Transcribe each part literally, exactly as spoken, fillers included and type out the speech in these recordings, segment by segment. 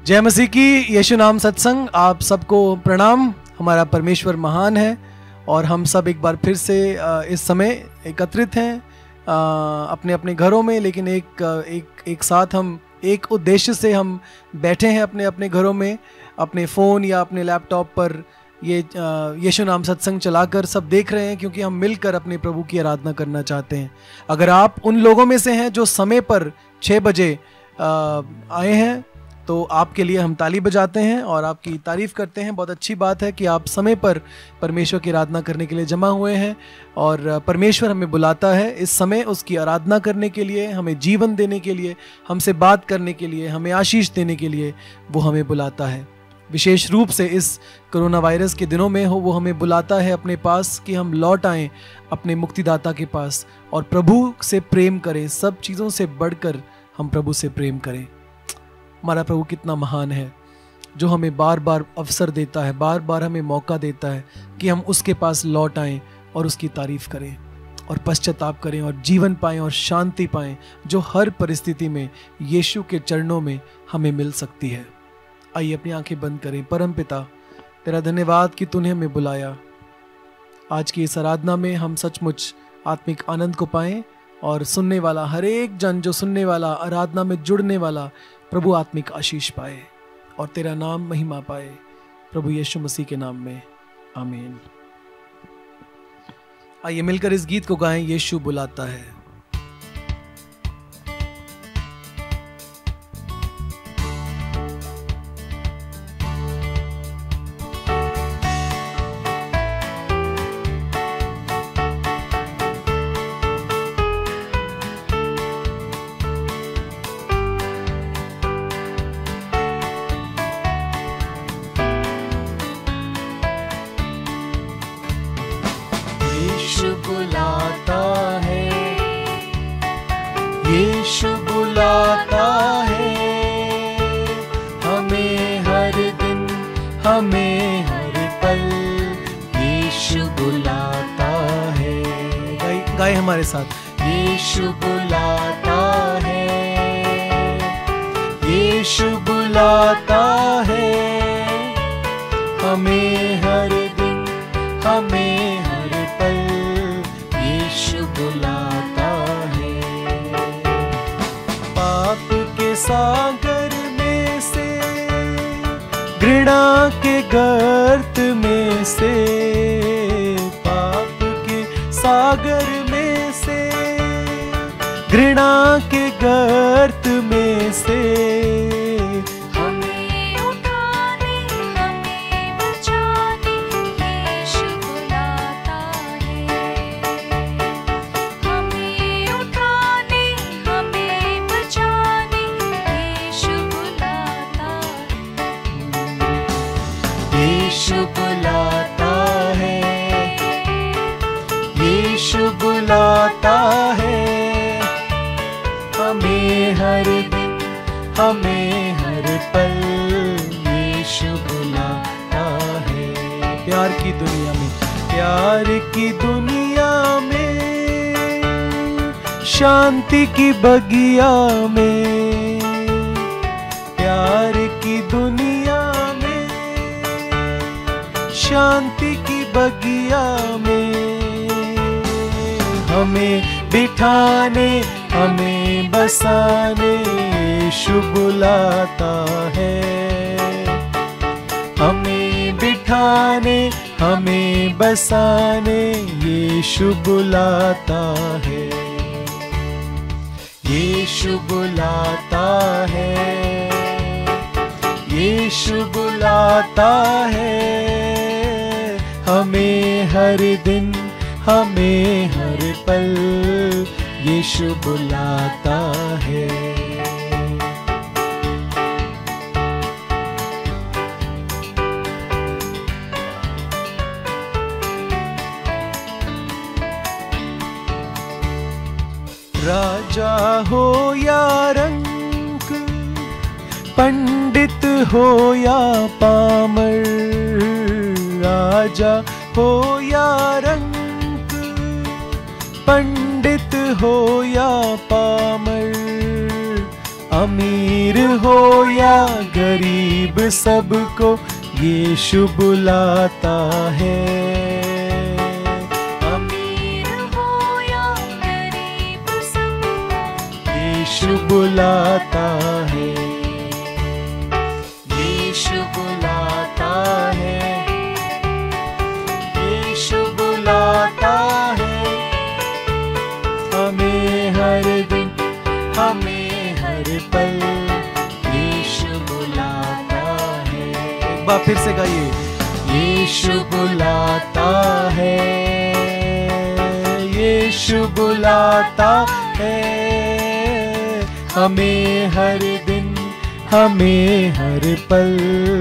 जय मसीह की। यीशु नाम सत्संग, आप सबको प्रणाम। हमारा परमेश्वर महान है और हम सब एक बार फिर से इस समय एकत्रित हैं अपने अपने घरों में, लेकिन एक एक एक साथ हम एक उद्देश्य से हम बैठे हैं अपने अपने घरों में, अपने फ़ोन या अपने लैपटॉप पर ये यीशु नाम सत्संग चलाकर सब देख रहे हैं, क्योंकि हम मिलकर अपने प्रभु की आराधना करना चाहते हैं। अगर आप उन लोगों में से हैं जो समय पर छः बजे आए हैं तो आपके लिए हम ताली बजाते हैं और आपकी तारीफ़ करते हैं। बहुत अच्छी बात है कि आप समय पर परमेश्वर की आराधना करने के लिए जमा हुए हैं और परमेश्वर हमें बुलाता है इस समय उसकी आराधना करने के लिए, हमें जीवन देने के लिए, हमसे बात करने के लिए, हमें आशीष देने के लिए वो हमें बुलाता है। विशेष रूप से इस कोरोना वायरस के दिनों में हो वो हमें बुलाता है अपने पास कि हम लौट आएँ अपने मुक्तिदाता के पास और प्रभु से प्रेम करें। सब चीज़ों से बढ़कर हम प्रभु से प्रेम करें। हमारा प्रभु कितना महान है जो हमें बार बार अवसर देता है, बार बार हमें मौका देता है कि हम उसके पास लौट आएं और उसकी तारीफ करें और पश्चाताप करें और जीवन पाएं और शांति पाएं, जो हर परिस्थिति में यीशु के चरणों में हमें मिल सकती है। आइए अपनी आंखें बंद करें। परम पिता, तेरा धन्यवाद कि तूने हमें बुलाया। आज की इस आराधना में हम सचमुच आत्मिक आनंद को पाएं और सुनने वाला हर एक जन, जो सुनने वाला, आराधना में जुड़ने वाला, प्रभु आत्मिक आशीष पाए और तेरा नाम महिमा पाए, प्रभु यीशु मसीह के नाम में, आमीन। आइए मिलकर इस गीत को गाएं, यीशु बुलाता है। यीशु बुलाता है हमें हर दिन, हमें हर पल। यीशु बुलाता है, गाए गाए हमारे साथ। यीशु बुलाता है, यीशु बुलाता है हमें हर दिन, हमें हर पल। यीशु बुलाता है पाप के सागर में से, घृणा के गर्त में से, पाप के सागर में से, घृणा के गर्त में से हमें उठाने, हमें बचाने यीशु बुलाता है। हमें उठाने, हमें बचाने यीशु बुलाता है। यीशु बुलाता है, यीशु बुलाता है हमें हर दिन, हमें हर पल। यीशु बुलाता है प्यार की दुनिया में, प्यार की दुनिया में, शांति की बगिया में, प्यार की दुनिया में, शांति की बगिया में हमें बिठाने, हमें बसाने यीशु बुलाता है। हमें बिठाने, हमें बसाने यीशु बुलाता है। यीशु बुलाता है, यीशु बुलाता है हमें हर दिन, हमें हर पल। यीशु बुलाता है। राजा हो या रंक, पंडित हो या पामर, राजा हो या रंक, पंडित हो या पामर, अमीर हो या गरीब सबको यीशु बुलाता है। अमीर हो या गरीब सबको यीशु बुलाता है, यीशु बुलाता है, यीशु बुलाता है। हमें हर दिन, हमें हर पल यीशु बुलाता है। एक बार फिर से गाइए, यीशु बुलाता है, यीशु बुलाता है। हमें हर दिन, हमें हर पल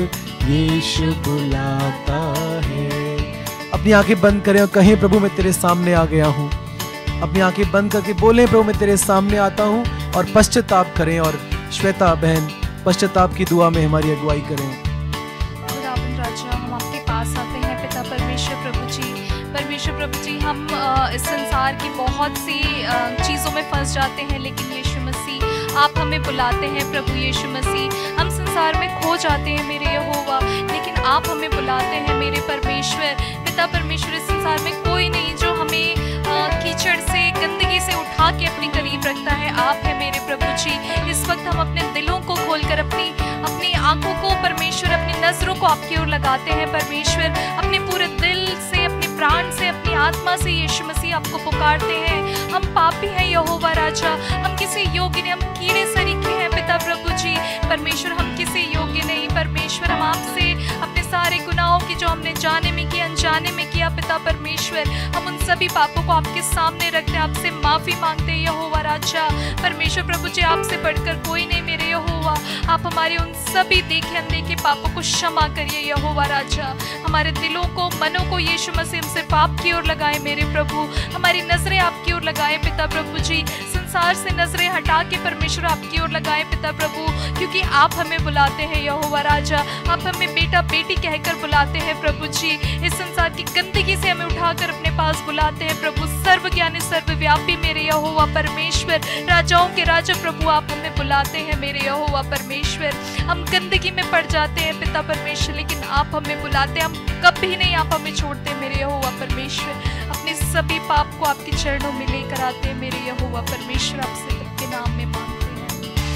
यीशु बुलाता है। अपनी आंखें बंद करें और कहें, प्रभु मैं तेरे सामने आ गया हूँ। अपनी आंखें बंद करके बोलें, प्रभु मैं तेरे सामने आता हूँ, और पश्चाताप करें। और श्वेता बहन पश्चाताप की दुआ में हमारी अगुवाई करें। खुदावंद राजा, हम आपके पास आते हैं पिता परमेश्वर प्रभु जी। परमेश्वर प्रभु जी, हम अ, इस संसार की बहुत सी अ, चीज़ों में फंस जाते हैं, लेकिन यीशु मसीह आप हमें बुलाते हैं। प्रभु यीशु मसीह, हम संसार में खो जाते हैं मेरे यहोवा, लेकिन आप हमें बुलाते हैं मेरे परमेश्वर। पिता परमेश्वर, इस संसार में कोई नहीं जो हमें अ, कीचड़ से, गंदगी से उठा के अपने करीब रखता है। आप है मेरे प्रभु जी। इस वक्त हम अपने दिलों को खोलकर, अपनी अपनी आंखों को परमेश्वर, अपनी नजरों को आपकी ओर लगाते हैं परमेश्वर। अपने पूरे दिल से, अपने प्राण से, अपनी आत्मा से यीशु मसीह आपको पुकारते हैं। हम पापी हैं यहोवा राजा, हम किसी योग्य नहीं, हम कीड़े सरीखे हैं पिता प्रभु जी। परमेश्वर, हम किसी योग्य नहीं परमेश्वर। हम आपसे अपने सारे गुनाहों की जो हमने जाने में किया, अनजाने में किया पिता परमेश्वर, हम उन सभी पापों को आपके सामने रखते हैं, आपसे माफी मांगते हैं यहोवा राजा। परमेश्वर प्रभु जी, आपसे बढ़कर कोई नहीं मेरे यहोवा। आप हमारे उन सभी देखे अनदेखे पापों को क्षमा करिए यहोवा राजा। हमारे दिलों को, मनों को यीशु मसीह हम सिर्फ आपकी ओर लगाए मेरे प्रभु। हमारी नजरें आपकी ओर लगाए पिता प्रभु जी। संसार से नजरें हटा के परमेश्वर आपकी ओर लगाए पिता प्रभु, क्योंकि आप हमें बुलाते हैं यहोवा राजा। आप हमें बेटा बेटी कहकर बुलाते हैं प्रभु जी। इस संसार की गंदगी से हमें उठाकर अपने पास बुलाते हैं प्रभु। सर्वज्ञानी सर्वव्यापी मेरे यहोवा परमेश्वर, राजाओं के राजा प्रभु, आप हमें बुलाते हैं मेरे यहोवा परमेश्वर। हम गंदगी में पड़ जाते हैं पिता परमेश्वर, लेकिन आप हमें बुलाते हैं। हम कभी नहीं आप हमें छोड़ते मेरे यहोवा परमेश्वर। अपने सभी पाप को आपके चरणों में लेकर आते हैं मेरे यहोवा परमेश्वर। आपसे सबके नाम में मांगते हैं।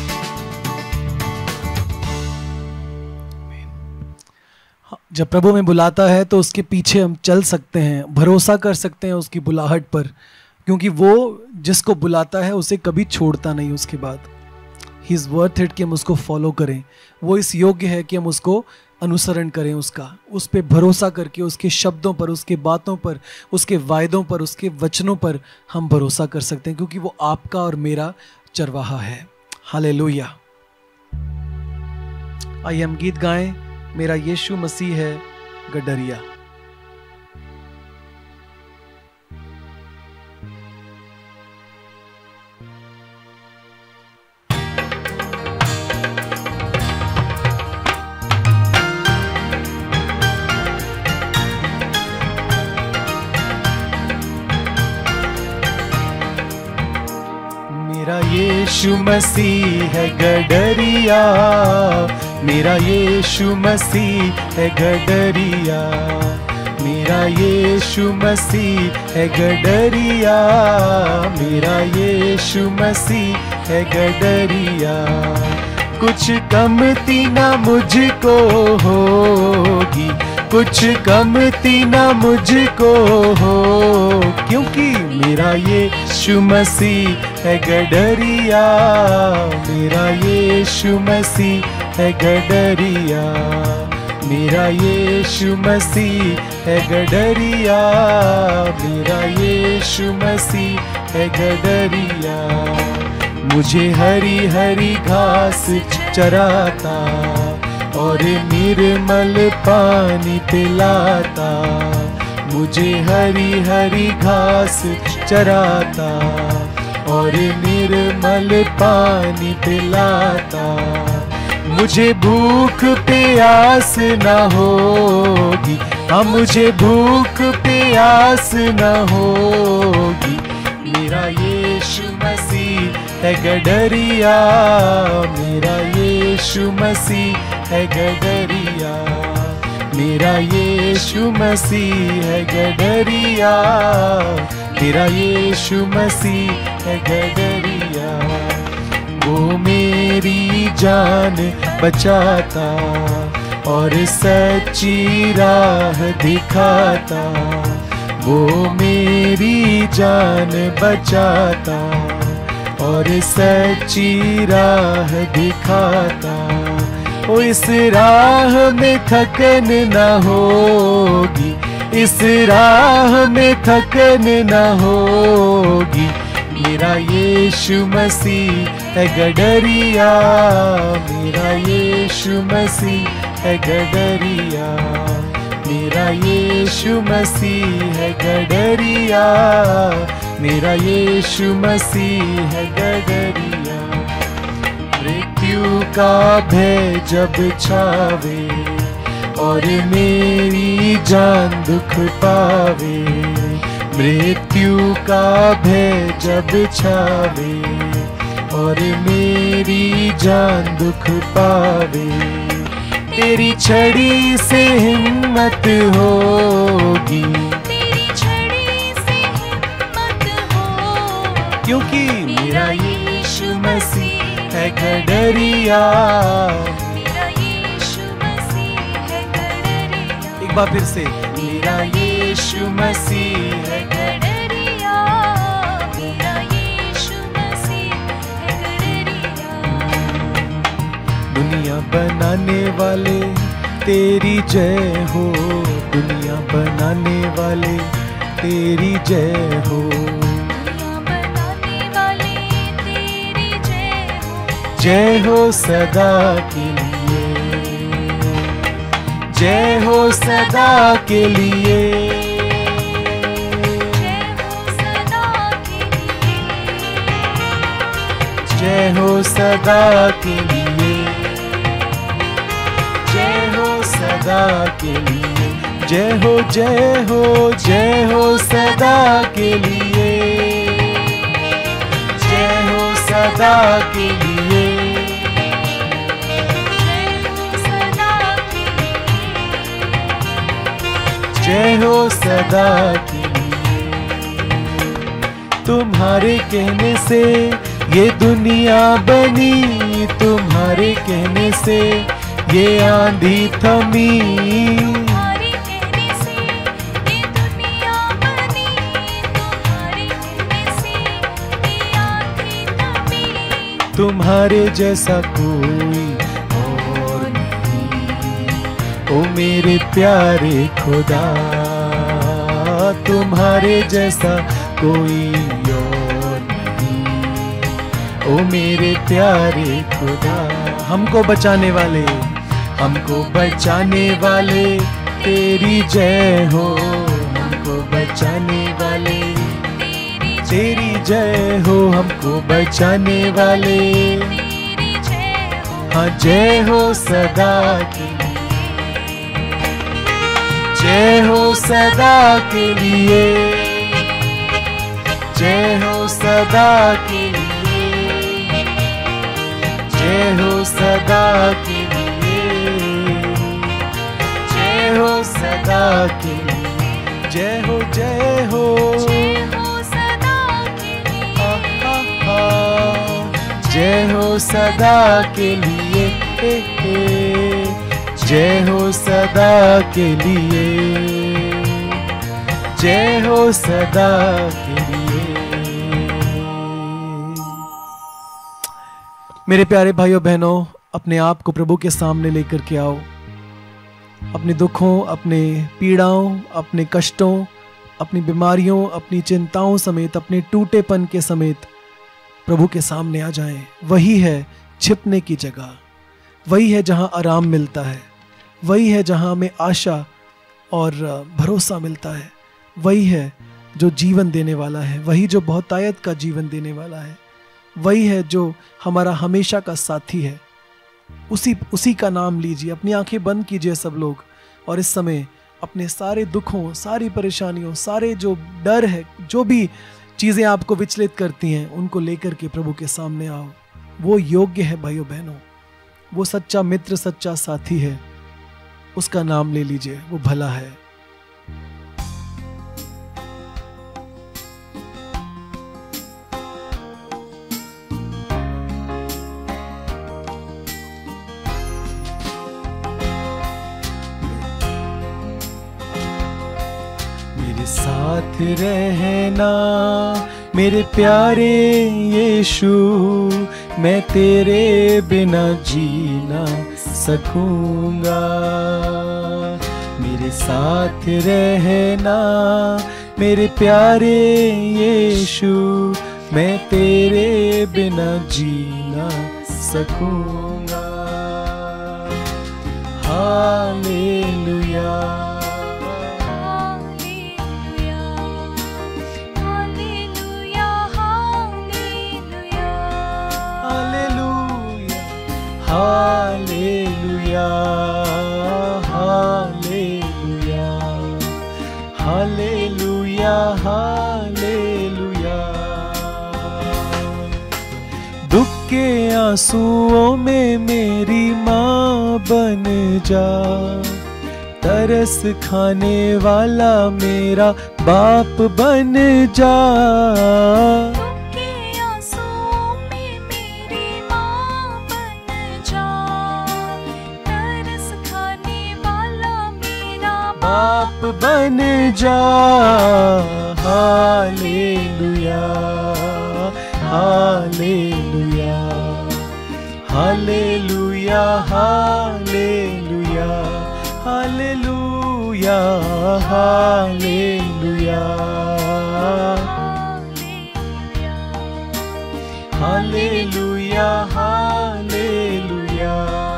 जब प्रभु में बुलाता है तो उसके पीछे हम चल सकते हैं, भरोसा कर सकते हैं उसकी बुलाहट पर, क्योंकि वो जिसको बुलाता है उसे कभी छोड़ता नहीं। उसके बाद ही इज़ वर्थ इट कि हम उसको फॉलो करें। वो इस योग्य है कि हम उसको अनुसरण करें, उसका उस पर भरोसा करके, उसके शब्दों पर, उसके बातों पर, उसके वायदों पर, उसके वचनों पर हम भरोसा कर सकते हैं, क्योंकि वो आपका और मेरा चरवाहा है। हालेलुया। आइए हम गीत गाएं, मेरा यीशु मसीह है गडरिया। मेरा यीशु मसीह है गडरिया, मेरा यीशु मसीह है गडरिया, मेरा यीशु मसीह है गडरिया, मेरा यीशु मसीह है गडरिया। कुछ कमती ना मुझको होगी, कुछ कमती ना मुझको हो, क्योंकि मेरा यीशु मसीह है गडरिया, मेरा यीशु मसीह है गडरिया, मेरा यीशु मसीह है गडरिया, मेरा यीशु मसीह है गडरिया। मुझे हरी हरी घास चराता और निर्मल पानी पिलाता, मुझे हरी हरी घास चराता और निर्मल पानी पिलाता। मुझे भूख प्यास न होगी, हाँ मुझे भूख प्यास न होगी, मेरा यीशु मसीह है गडरिया, मेरा यीशु मसीह है गडरिया, मेरा यीशु मसीह है गडरिया, मेरा यीशु मसीह है गडरिया। वो मेरी जान बचाता और सच्ची राह दिखाता, वो मेरी जान बचाता और सच्ची राह दिखाता। ओ इस राह में थकन न होगी, इस राह में थकन न होगी, मेरा यीशु मसीह है गडरिया, मेरा यीशु मसीह है गडरिया, मेरा यीशु मसीह है गडरिया, मेरा यीशु मसीह है गडरिया। मृत्यु का भय जब छावे और मेरी जान दुख पावे, मृत्यु का भय जब छावे और मेरी जान दुख पावे, तेरी छड़ी से हिम्मत होगी, तेरी छड़ी से हिम्मत हो, क्योंकि मेरा यीशु मसीह है गडरिया, मेरा यीशु मसीह है गडरिया। एक बार फिर से, मेरा यीशु मसीह है गडरिया, मेरा यीशु मसीह है गडरिया। दुनिया बनाने वाले तेरी जय हो, दुनिया बनाने वाले तेरी जय हो, दुनिया बनाने वाले तेरी जय हो, जय हो सदा के लिए, जय हो सदा के लिए, जय हो सदा के लिए, जय हो सदा के लिए, जय हो सदा के लिए, जय हो जय हो जय हो सदा के लिए, जय हो सदा के लिए, जय हो सदा के लिए। तुम्हारे कहने से ये दुनिया बनी, तुम्हारे कहने से ये आंधी थमी, तुम्हारे कहने से ये दुनिया बनी, तुम्हारे कहने से ये आंधी थमी, तुम्हारे जैसा कोई और नहीं, ओ मेरे प्यारे खुदा, तुम्हारे जैसा कोई और नहीं, ओ मेरे प्यारे खुदा। हमको बचाने वाले, हमको बचाने वाले तेरी जय हो, हमको बचाने वाले तेरी जय हो, हमको बचाने वाले तेरी जय हो, हाँ जय हो सदा के लिए, जय हो सदा के लिए, जय हो सदा के लिए, जय हो सदा के लिए, जय हो सदा के लिए, जय हो जय हो जय हो सदा के लिए, जय हो सदा के लिए, ए, ए, जय हो सदा के लिए, जय हो सदा के लिए। मेरे प्यारे भाइयों बहनों, अपने आप को प्रभु के सामने लेकर के आओ, अपने दुखों, अपने पीड़ाओं, अपने कष्टों, अपनी बीमारियों, अपनी चिंताओं समेत, अपने टूटेपन के समेत प्रभु के सामने आ जाएं। वही है छिपने की जगह, वही है जहां आराम मिलता है, वही है जहां हमें आशा और भरोसा मिलता है, वही है जो जीवन देने वाला है, वही जो बहुतायत का जीवन देने वाला है, वही है जो हमारा हमेशा का साथी है। उसी उसी का नाम लीजिए। अपनी आंखें बंद कीजिए सब लोग, और इस समय अपने सारे दुखों, सारी परेशानियों, सारे जो डर है, जो भी चीज़ें आपको विचलित करती हैं, उनको लेकर के प्रभु के सामने आओ। वो योग्य है भाइयों बहनों, वो सच्चा मित्र, सच्चा साथी है, उसका नाम ले लीजिए, वो भला है। मेरे साथ रहना मेरे प्यारे यीशु, मैं तेरे बिना जी ना सकूंगा। मेरे साथ रहना मेरे प्यारे यीशु, मैं तेरे बिना जी ना सकूंगा। Hallelujah, hallelujah, hallelujah, hallelujah, hallelujah. दुख के आंसुओं में मेरी माँ बन जा, तरस खाने वाला मेरा बाप बन जा। बाप बन जा। Hallelujah, hallelujah, hallelujah, hallelujah, hallelujah, hallelujah, hallelujah, hallelujah.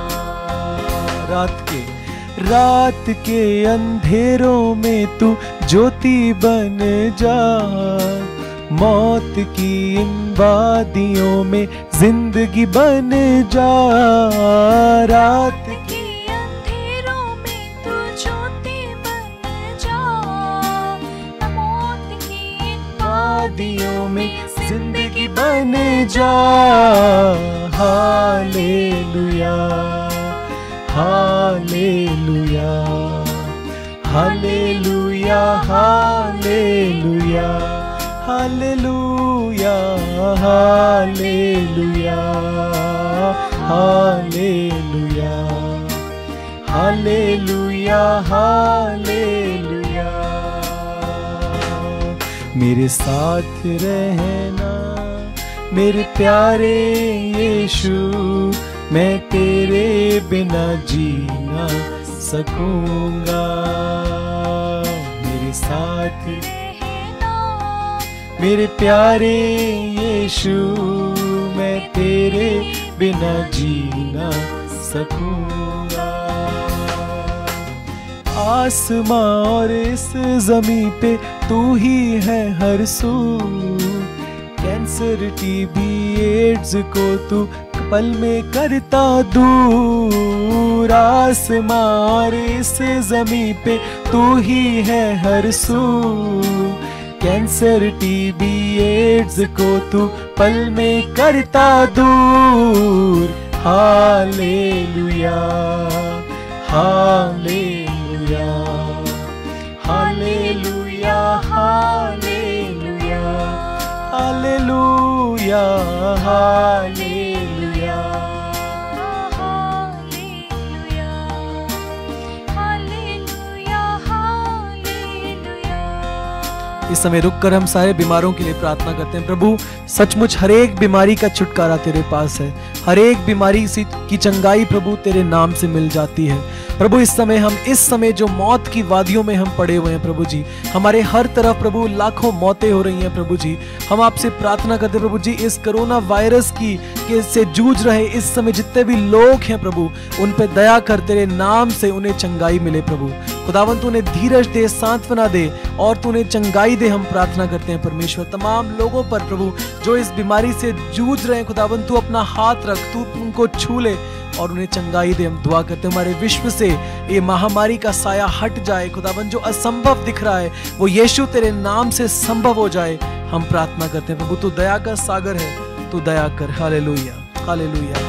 रात के रात के अंधेरों में तू ज्योति बन जा, मौत की इन वादियों में जिंदगी बन जा। रात के अंधेरों में तू ज्योति बन जा, मौत की इन वादियों में जिंदगी बन जा। Hallelujah, hallelujah, hallelujah, hallelujah, hallelujah, hallelujah, hallelujah, hallelujah, hallelujah. मेरे साथ रहना मेरे प्यारे यीशु, मैं तेरे बिना जी ना सकूंगा। मेरे साथ रहना मेरे प्यारे यीशु, मैं तेरे बिना जी ना सकूंगा। आसमां और इस जमीन पे तू ही है हर सू, कैंसर टीबी एड्स को तू पल में करता दूर। आसमां और इस जमीन पे तू ही है हर सू, कैंसर टीबी एड्स को तू पल में करता दूर। Hallelujah, hallelujah, hallelujah, hallelujah, hallelujah, hallelujah, hallelujah, hallelujah, hallelujah. इस समय रुककर हम सारे बीमारों के लिए प्रार्थना करते हैं। प्रभु सचमुच हर एक बीमारी का छुटकारा तेरे पास है, हर एक बीमारी सी की चंगाई प्रभु तेरे नाम से मिल जाती है। प्रभु इस समय हम इस समय जो मौत की वादियों में हम पड़े हुए हैं प्रभु जी, हमारे हर तरफ प्रभु लाखों मौतें हो रही हैं प्रभु जी। हम आपसे प्रार्थना करते हैं प्रभु जी, इस कोरोना वायरस की के से जूझ रहे इस समय जितने भी लोग हैं प्रभु, उन पे दया कर तेरे नाम से उन्हें चंगाई मिले प्रभु। खुदावन तू उन्हें धीरज दे, सांत्वना दे और तू उन्हें चंगाई दे। हम प्रार्थना करते हैं परमेश्वर तमाम लोगों पर प्रभु जो इस बीमारी से जूझ रहे हैं, खुदावन तू अपना हाथ रख, तू उनको छू ले और उन्हें चंगाई दे। हम दुआ करते हैं हमारे विश्व से ये महामारी का साया हट जाए। खुदावन जो असंभव दिख रहा है वो यीशु तेरे नाम से संभव हो जाए। हम प्रार्थना करते हैं। प्रभु तू दया का सागर है, तू दया कर। Hallelujah, hallelujah.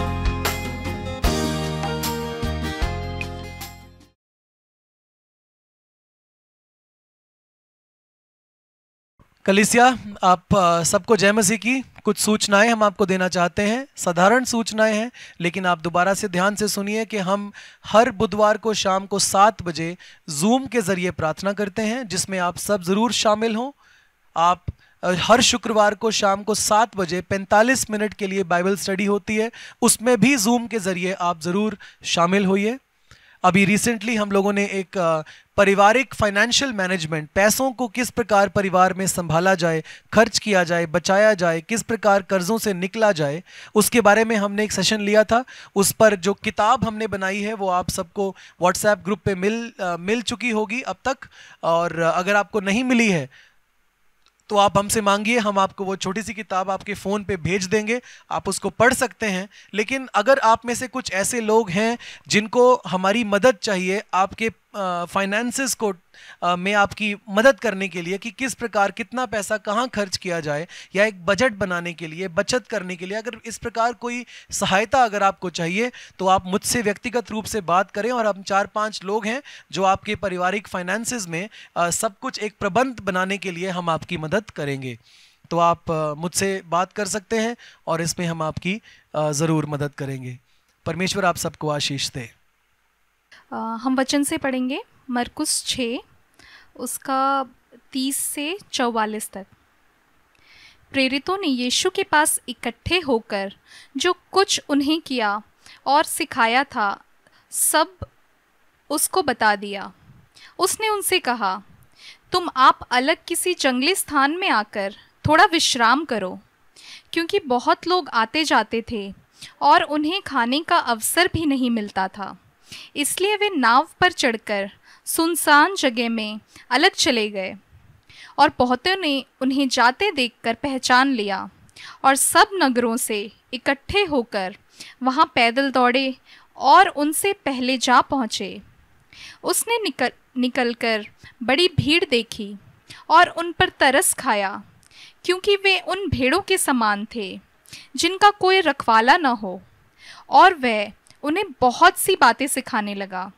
कलीसिया, आप आ, सबको जय मसीह की। कुछ सूचनाएं हम आपको देना चाहते हैं, साधारण सूचनाएं हैं, लेकिन आप दोबारा से ध्यान से सुनिए कि हम हर बुधवार को शाम को सात बजे जूम के जरिए प्रार्थना करते हैं, जिसमें आप सब जरूर शामिल हों। आप हर शुक्रवार को शाम को सात बजे पैंतालीस मिनट के लिए बाइबल स्टडी होती है, उसमें भी जूम के जरिए आप ज़रूर शामिल होइए। अभी रिसेंटली हम लोगों ने एक पारिवारिक फाइनेंशियल मैनेजमेंट, पैसों को किस प्रकार परिवार में संभाला जाए, खर्च किया जाए, बचाया जाए, किस प्रकार कर्जों से निकला जाए, उसके बारे में हमने एक सेशन लिया था। उस पर जो किताब हमने बनाई है वो आप सबको व्हाट्सएप ग्रुप पे मिल आ, मिल चुकी होगी अब तक, और अगर आपको नहीं मिली है तो आप हमसे मांगिए, हम आपको वो छोटी सी किताब आपके फ़ोन पे भेज देंगे, आप उसको पढ़ सकते हैं। लेकिन अगर आप में से कुछ ऐसे लोग हैं जिनको हमारी मदद चाहिए, आपके फाइनेंसेस को आ, में आपकी मदद करने के लिए कि किस प्रकार कितना पैसा कहाँ खर्च किया जाए, या एक बजट बनाने के लिए, बचत करने के लिए, अगर इस प्रकार कोई सहायता अगर आपको चाहिए तो आप मुझसे व्यक्तिगत रूप से बात करें। और हम चार पांच लोग हैं जो आपके पारिवारिक फाइनेंसेस में आ, सब कुछ एक प्रबंध बनाने के लिए हम आपकी मदद करेंगे। तो आप आ, मुझसे बात कर सकते हैं और इसमें हम आपकी ज़रूर मदद करेंगे। परमेश्वर आप सबको आशीष दे। हम वचन से पढ़ेंगे मरकुस छः, उसका तीस से चौवालीस तक। प्रेरितों ने यीशु के पास इकट्ठे होकर जो कुछ उन्हें किया और सिखाया था सब उसको बता दिया। उसने उनसे कहा, तुम आप अलग किसी जंगली स्थान में आकर थोड़ा विश्राम करो, क्योंकि बहुत लोग आते जाते थे और उन्हें खाने का अवसर भी नहीं मिलता था। इसलिए वे नाव पर चढ़कर सुनसान जगह में अलग चले गए, और बहुतों ने उन्हें जाते देखकर पहचान लिया और सब नगरों से इकट्ठे होकर वहां पैदल दौड़े और उनसे पहले जा पहुँचे। उसने निकल निकलकर बड़ी भीड़ देखी और उन पर तरस खाया, क्योंकि वे उन भेड़ों के समान थे जिनका कोई रखवाला न हो, और वह उन्हें बहुत सी बातें सिखाने लगा।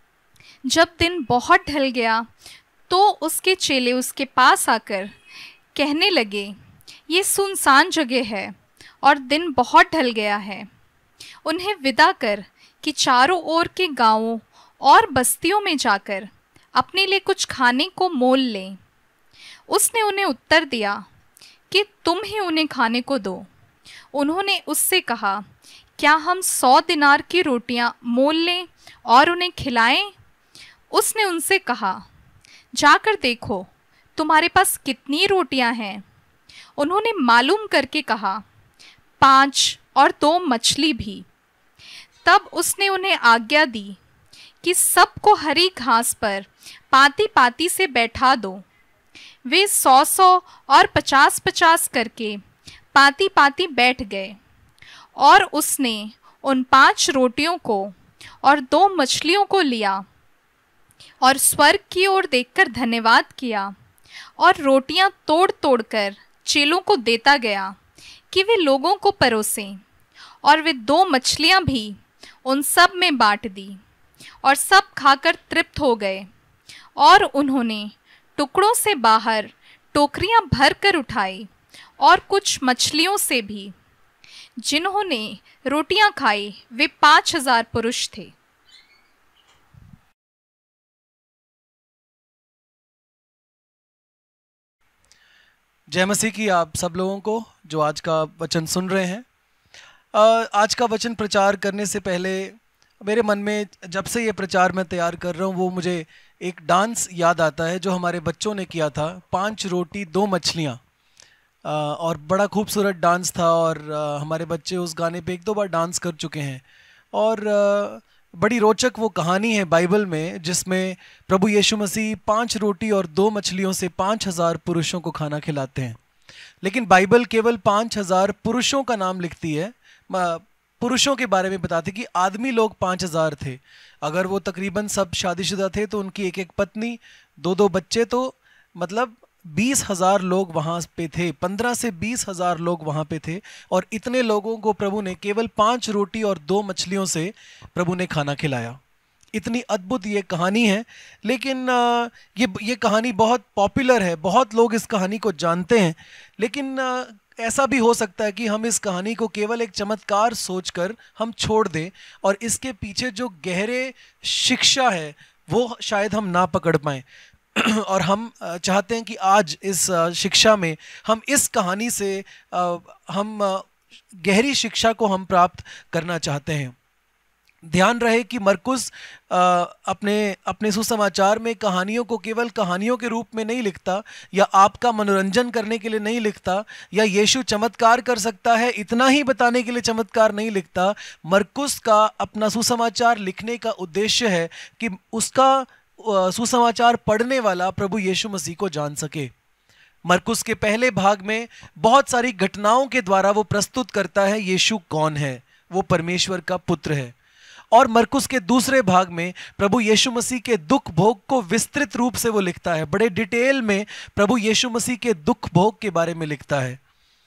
जब दिन बहुत ढल गया तो उसके चेले उसके पास आकर कहने लगे, ये सुनसान जगह है और दिन बहुत ढल गया है, उन्हें विदा कर कि चारों ओर के गांवों और बस्तियों में जाकर अपने लिए कुछ खाने को मोल लें। उसने उन्हें उत्तर दिया कि तुम ही उन्हें खाने को दो। उन्होंने उससे कहा, क्या हम सौ दिनार की रोटियां मोल लें और उन्हें खिलाएं? उसने उनसे कहा, जाकर देखो तुम्हारे पास कितनी रोटियां हैं। उन्होंने मालूम करके कहा, पाँच और दो मछली भी। तब उसने उन्हें आज्ञा दी कि सबको हरी घास पर पाती पाती से बैठा दो। वे सौ सौ और पचास पचास करके पाती पाती बैठ गए, और उसने उन पांच रोटियों को और दो मछलियों को लिया और स्वर्ग की ओर देखकर धन्यवाद किया और रोटियां तोड़ तोड़ कर चेलों को देता गया कि वे लोगों को परोसें। और वे दो मछलियां भी उन सब में बांट दी, और सब खाकर तृप्त हो गए। और उन्होंने टुकड़ों से बाहर टोकरियां भर कर उठाई, और कुछ मछलियों से भी। जिन्होंने रोटियां खाई वे पांच हजार पुरुष थे। जय मसीह की आप सब लोगों को जो आज का वचन सुन रहे हैं। आज का वचन प्रचार करने से पहले मेरे मन में, जब से ये प्रचार मैं तैयार कर रहा हूँ, वो मुझे एक डांस याद आता है जो हमारे बच्चों ने किया था, पांच रोटी दो मछलियाँ। और बड़ा खूबसूरत डांस था, और हमारे बच्चे उस गाने पे एक दो बार डांस कर चुके हैं। और बड़ी रोचक वो कहानी है बाइबल में, जिसमें प्रभु यीशु मसीह पांच रोटी और दो मछलियों से पाँच हजार पुरुषों को खाना खिलाते हैं। लेकिन बाइबल केवल पाँच हजार पुरुषों का नाम लिखती है, पुरुषों के बारे में बताती कि आदमी लोग पाँच हजार थे। अगर वो तकरीबन सब शादीशुदा थे तो उनकी एक एक पत्नी, दो दो बच्चे, तो मतलब बीस हजार लोग वहाँ पे थे, पंद्रह से बीस हजार लोग वहाँ पे थे, और इतने लोगों को प्रभु ने केवल पांच रोटी और दो मछलियों से प्रभु ने खाना खिलाया। इतनी अद्भुत ये कहानी है, लेकिन ये ये कहानी बहुत पॉपुलर है, बहुत लोग इस कहानी को जानते हैं, लेकिन ऐसा भी हो सकता है कि हम इस कहानी को केवल एक चमत्कार सोचकर हम छोड़ दें और इसके पीछे जो गहरे शिक्षा है वो शायद हम ना पकड़ पाएं। और हम चाहते हैं कि आज इस शिक्षा में हम इस कहानी से हम गहरी शिक्षा को हम प्राप्त करना चाहते हैं। ध्यान रहे कि मरकुस अपने अपने सुसमाचार में कहानियों को केवल कहानियों के रूप में नहीं लिखता, या आपका मनोरंजन करने के लिए नहीं लिखता, या यीशु चमत्कार कर सकता है इतना ही बताने के लिए चमत्कार नहीं लिखता। मरकुस का अपना सुसमाचार लिखने का उद्देश्य है कि उसका सुसमाचार पढ़ने वाला प्रभु यीशु मसीह को जान सके। मरकुस के पहले भाग में बहुत सारी घटनाओं के द्वारा वो प्रस्तुत करता है यीशु कौन है, वो परमेश्वर का पुत्र है। और मरकुस के दूसरे भाग में प्रभु यीशु मसीह के दुख भोग को विस्तृत रूप से वो लिखता है, बड़े डिटेल में प्रभु यीशु मसीह के दुख भोग के बारे में लिखता है,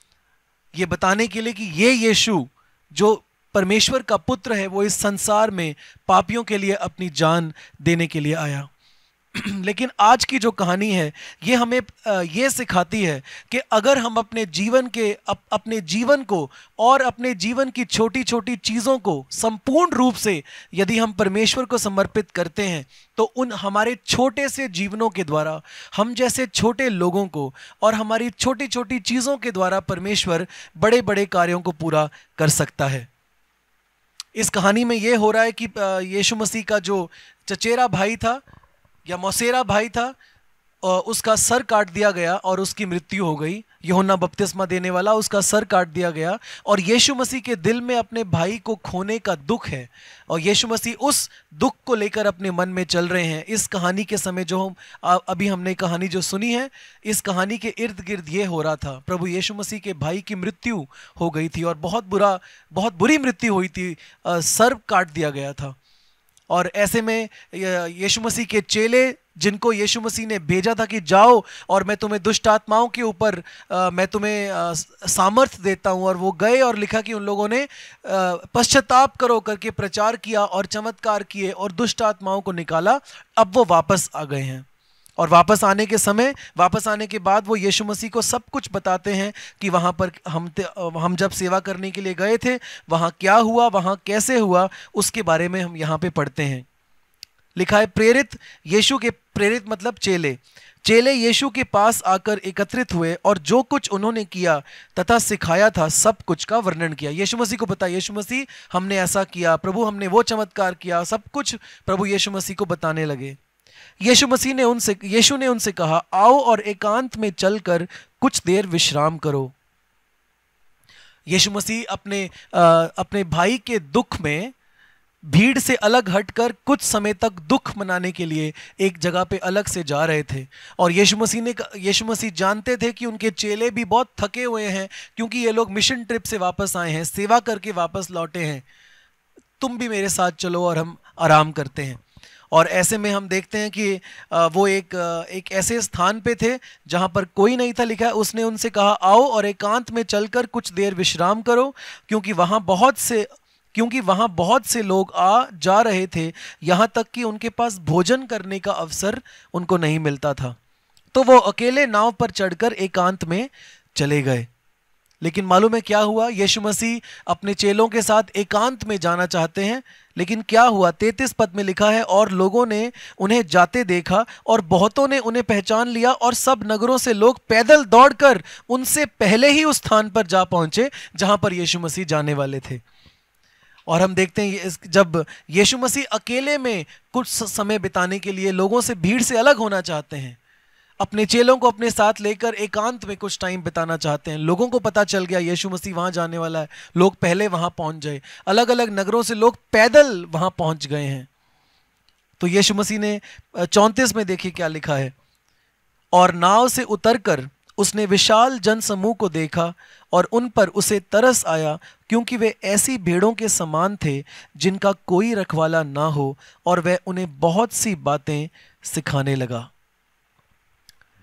ये बताने के लिए कि ये यीशु जो परमेश्वर का पुत्र है वो इस संसार में पापियों के लिए अपनी जान देने के लिए आया। लेकिन आज की जो कहानी है ये हमें ये सिखाती है कि अगर हम अपने जीवन के अप, अपने जीवन को और अपने जीवन की छोटी छोटी चीज़ों को संपूर्ण रूप से यदि हम परमेश्वर को समर्पित करते हैं तो उन हमारे छोटे से जीवनों के द्वारा, हम जैसे छोटे लोगों को और हमारी छोटी छोटी चीज़ों के द्वारा परमेश्वर बड़े बड़े कार्यों को पूरा कर सकता है। इस कहानी में ये हो रहा है कि यीशु मसीह का जो चचेरा भाई था या मौसेरा भाई था, उसका सर काट दिया गया और उसकी मृत्यु हो गई। यूहन्ना बपतिस्मा देने वाला, उसका सर काट दिया गया, और यीशु मसीह के दिल में अपने भाई को खोने का दुख है, और यीशु मसीह उस दुख को लेकर अपने मन में चल रहे हैं। इस कहानी के समय जो हम अभी हमने कहानी जो सुनी है, इस कहानी के इर्द गिर्द ये हो रहा था, प्रभु यीशु मसीह के भाई की मृत्यु हो गई थी और बहुत बुरा बहुत बुरी मृत्यु हुई थी, सर काट दिया गया था। और ऐसे में यीशु मसीह के चेले जिनको यीशु मसीह ने भेजा था कि जाओ और मैं तुम्हें दुष्ट आत्माओं के ऊपर मैं तुम्हें सामर्थ्य देता हूँ, और वो गए और लिखा कि उन लोगों ने पश्चाताप करो करके प्रचार किया और चमत्कार किए और दुष्ट आत्माओं को निकाला। अब वो वापस आ गए हैं, और वापस आने के समय वापस आने के बाद वो यीशु मसीह को सब कुछ बताते हैं कि वहाँ पर हम हम जब सेवा करने के लिए गए थे वहाँ क्या हुआ, वहाँ कैसे हुआ, उसके बारे में हम यहाँ पे पढ़ते हैं। लिखा है, प्रेरित यीशु के, प्रेरित मतलब चेले, चेले यीशु के पास आकर एकत्रित हुए और जो कुछ उन्होंने किया तथा सिखाया था सब कुछ का वर्णन किया। यीशु मसीह को पता, यीशु मसीह हमने ऐसा किया, प्रभु हमने वो चमत्कार किया, सब कुछ प्रभु यीशु मसीह को बताने लगे। यीशु मसीह ने उनसे यीशु ने उनसे कहा, आओ और एकांत में चलकर कुछ देर विश्राम करो। यीशु मसीह अपने आ, अपने भाई के दुख में भीड़ से अलग हटकर कुछ समय तक दुख मनाने के लिए एक जगह पे अलग से जा रहे थे, और यीशु मसीह ने यीशु मसीह जानते थे कि उनके चेले भी बहुत थके हुए हैं, क्योंकि ये लोग मिशन ट्रिप से वापस आए हैं, सेवा करके वापस लौटे हैं। तुम भी मेरे साथ चलो और हम आराम करते हैं। और ऐसे में हम देखते हैं कि वो एक एक ऐसे स्थान पे थे जहाँ पर कोई नहीं था। लिखा है, उसने उनसे कहा, आओ और एकांत में चलकर कुछ देर विश्राम करो, क्योंकि वहाँ बहुत से क्योंकि वहाँ बहुत से लोग आ जा रहे थे, यहाँ तक कि उनके पास भोजन करने का अवसर उनको नहीं मिलता था। तो वो अकेले नाव पर चढ़कर एकांत में चले गए। लेकिन मालूम है क्या हुआ? यीशु मसीह अपने चेलों के साथ एकांत में जाना चाहते हैं, लेकिन क्या हुआ? तैंतीस पद में लिखा है, और लोगों ने उन्हें जाते देखा और बहुतों ने उन्हें पहचान लिया, और सब नगरों से लोग पैदल दौड़कर उनसे पहले ही उस स्थान पर जा पहुंचे जहां पर यीशु मसीह जाने वाले थे। और हम देखते हैं जब यीशु मसीह अकेले में कुछ समय बिताने के लिए लोगों से, भीड़ से अलग होना चाहते हैं, अपने चेलों को अपने साथ लेकर एकांत में कुछ टाइम बिताना चाहते हैं। लोगों को पता चल गया यीशु मसीह वहां जाने वाला है, लोग पहले वहां पहुंच गए, अलग अलग नगरों से लोग पैदल वहां पहुंच गए हैं। तो यीशु मसीह ने चौंतीस में देखिए क्या लिखा है, और नाव से उतरकर उसने विशाल जनसमूह को देखा और उन पर उसे तरस आया, क्योंकि वे ऐसी भेड़ों के समान थे जिनका कोई रखवाला ना हो, और वह उन्हें बहुत सी बातें सिखाने लगा।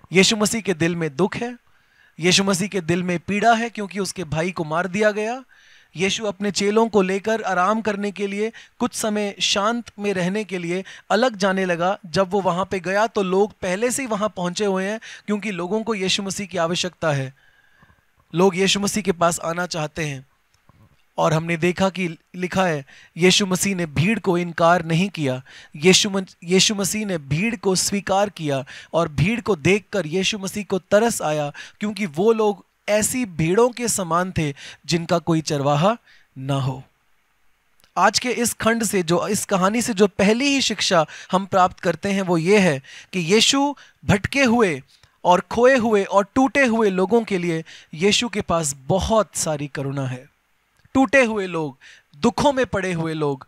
यीशु मसीह के दिल में दुख है, यीशु मसीह के दिल में पीड़ा है क्योंकि उसके भाई को मार दिया गया। यीशु अपने चेलों को लेकर आराम करने के लिए, कुछ समय शांत में रहने के लिए अलग जाने लगा। जब वो वहाँ पे गया तो लोग पहले से ही वहाँ पहुँचे हुए हैं क्योंकि लोगों को यीशु मसीह की आवश्यकता है, लोग यीशु मसीह के पास आना चाहते हैं। और हमने देखा कि लिखा है यीशु मसीह ने भीड़ को इनकार नहीं किया, यीशु यीशु मसीह ने भीड़ को स्वीकार किया और भीड़ को देखकर यीशु मसीह को तरस आया क्योंकि वो लोग ऐसी भीड़ों के समान थे जिनका कोई चरवाहा ना हो। आज के इस खंड से, जो इस कहानी से जो पहली ही शिक्षा हम प्राप्त करते हैं वो ये है कि यीशु भटके हुए और खोए हुए और टूटे हुए लोगों के लिए यीशु के पास बहुत सारी करुणा है। टूटे हुए लोग, दुखों में पड़े हुए लोग,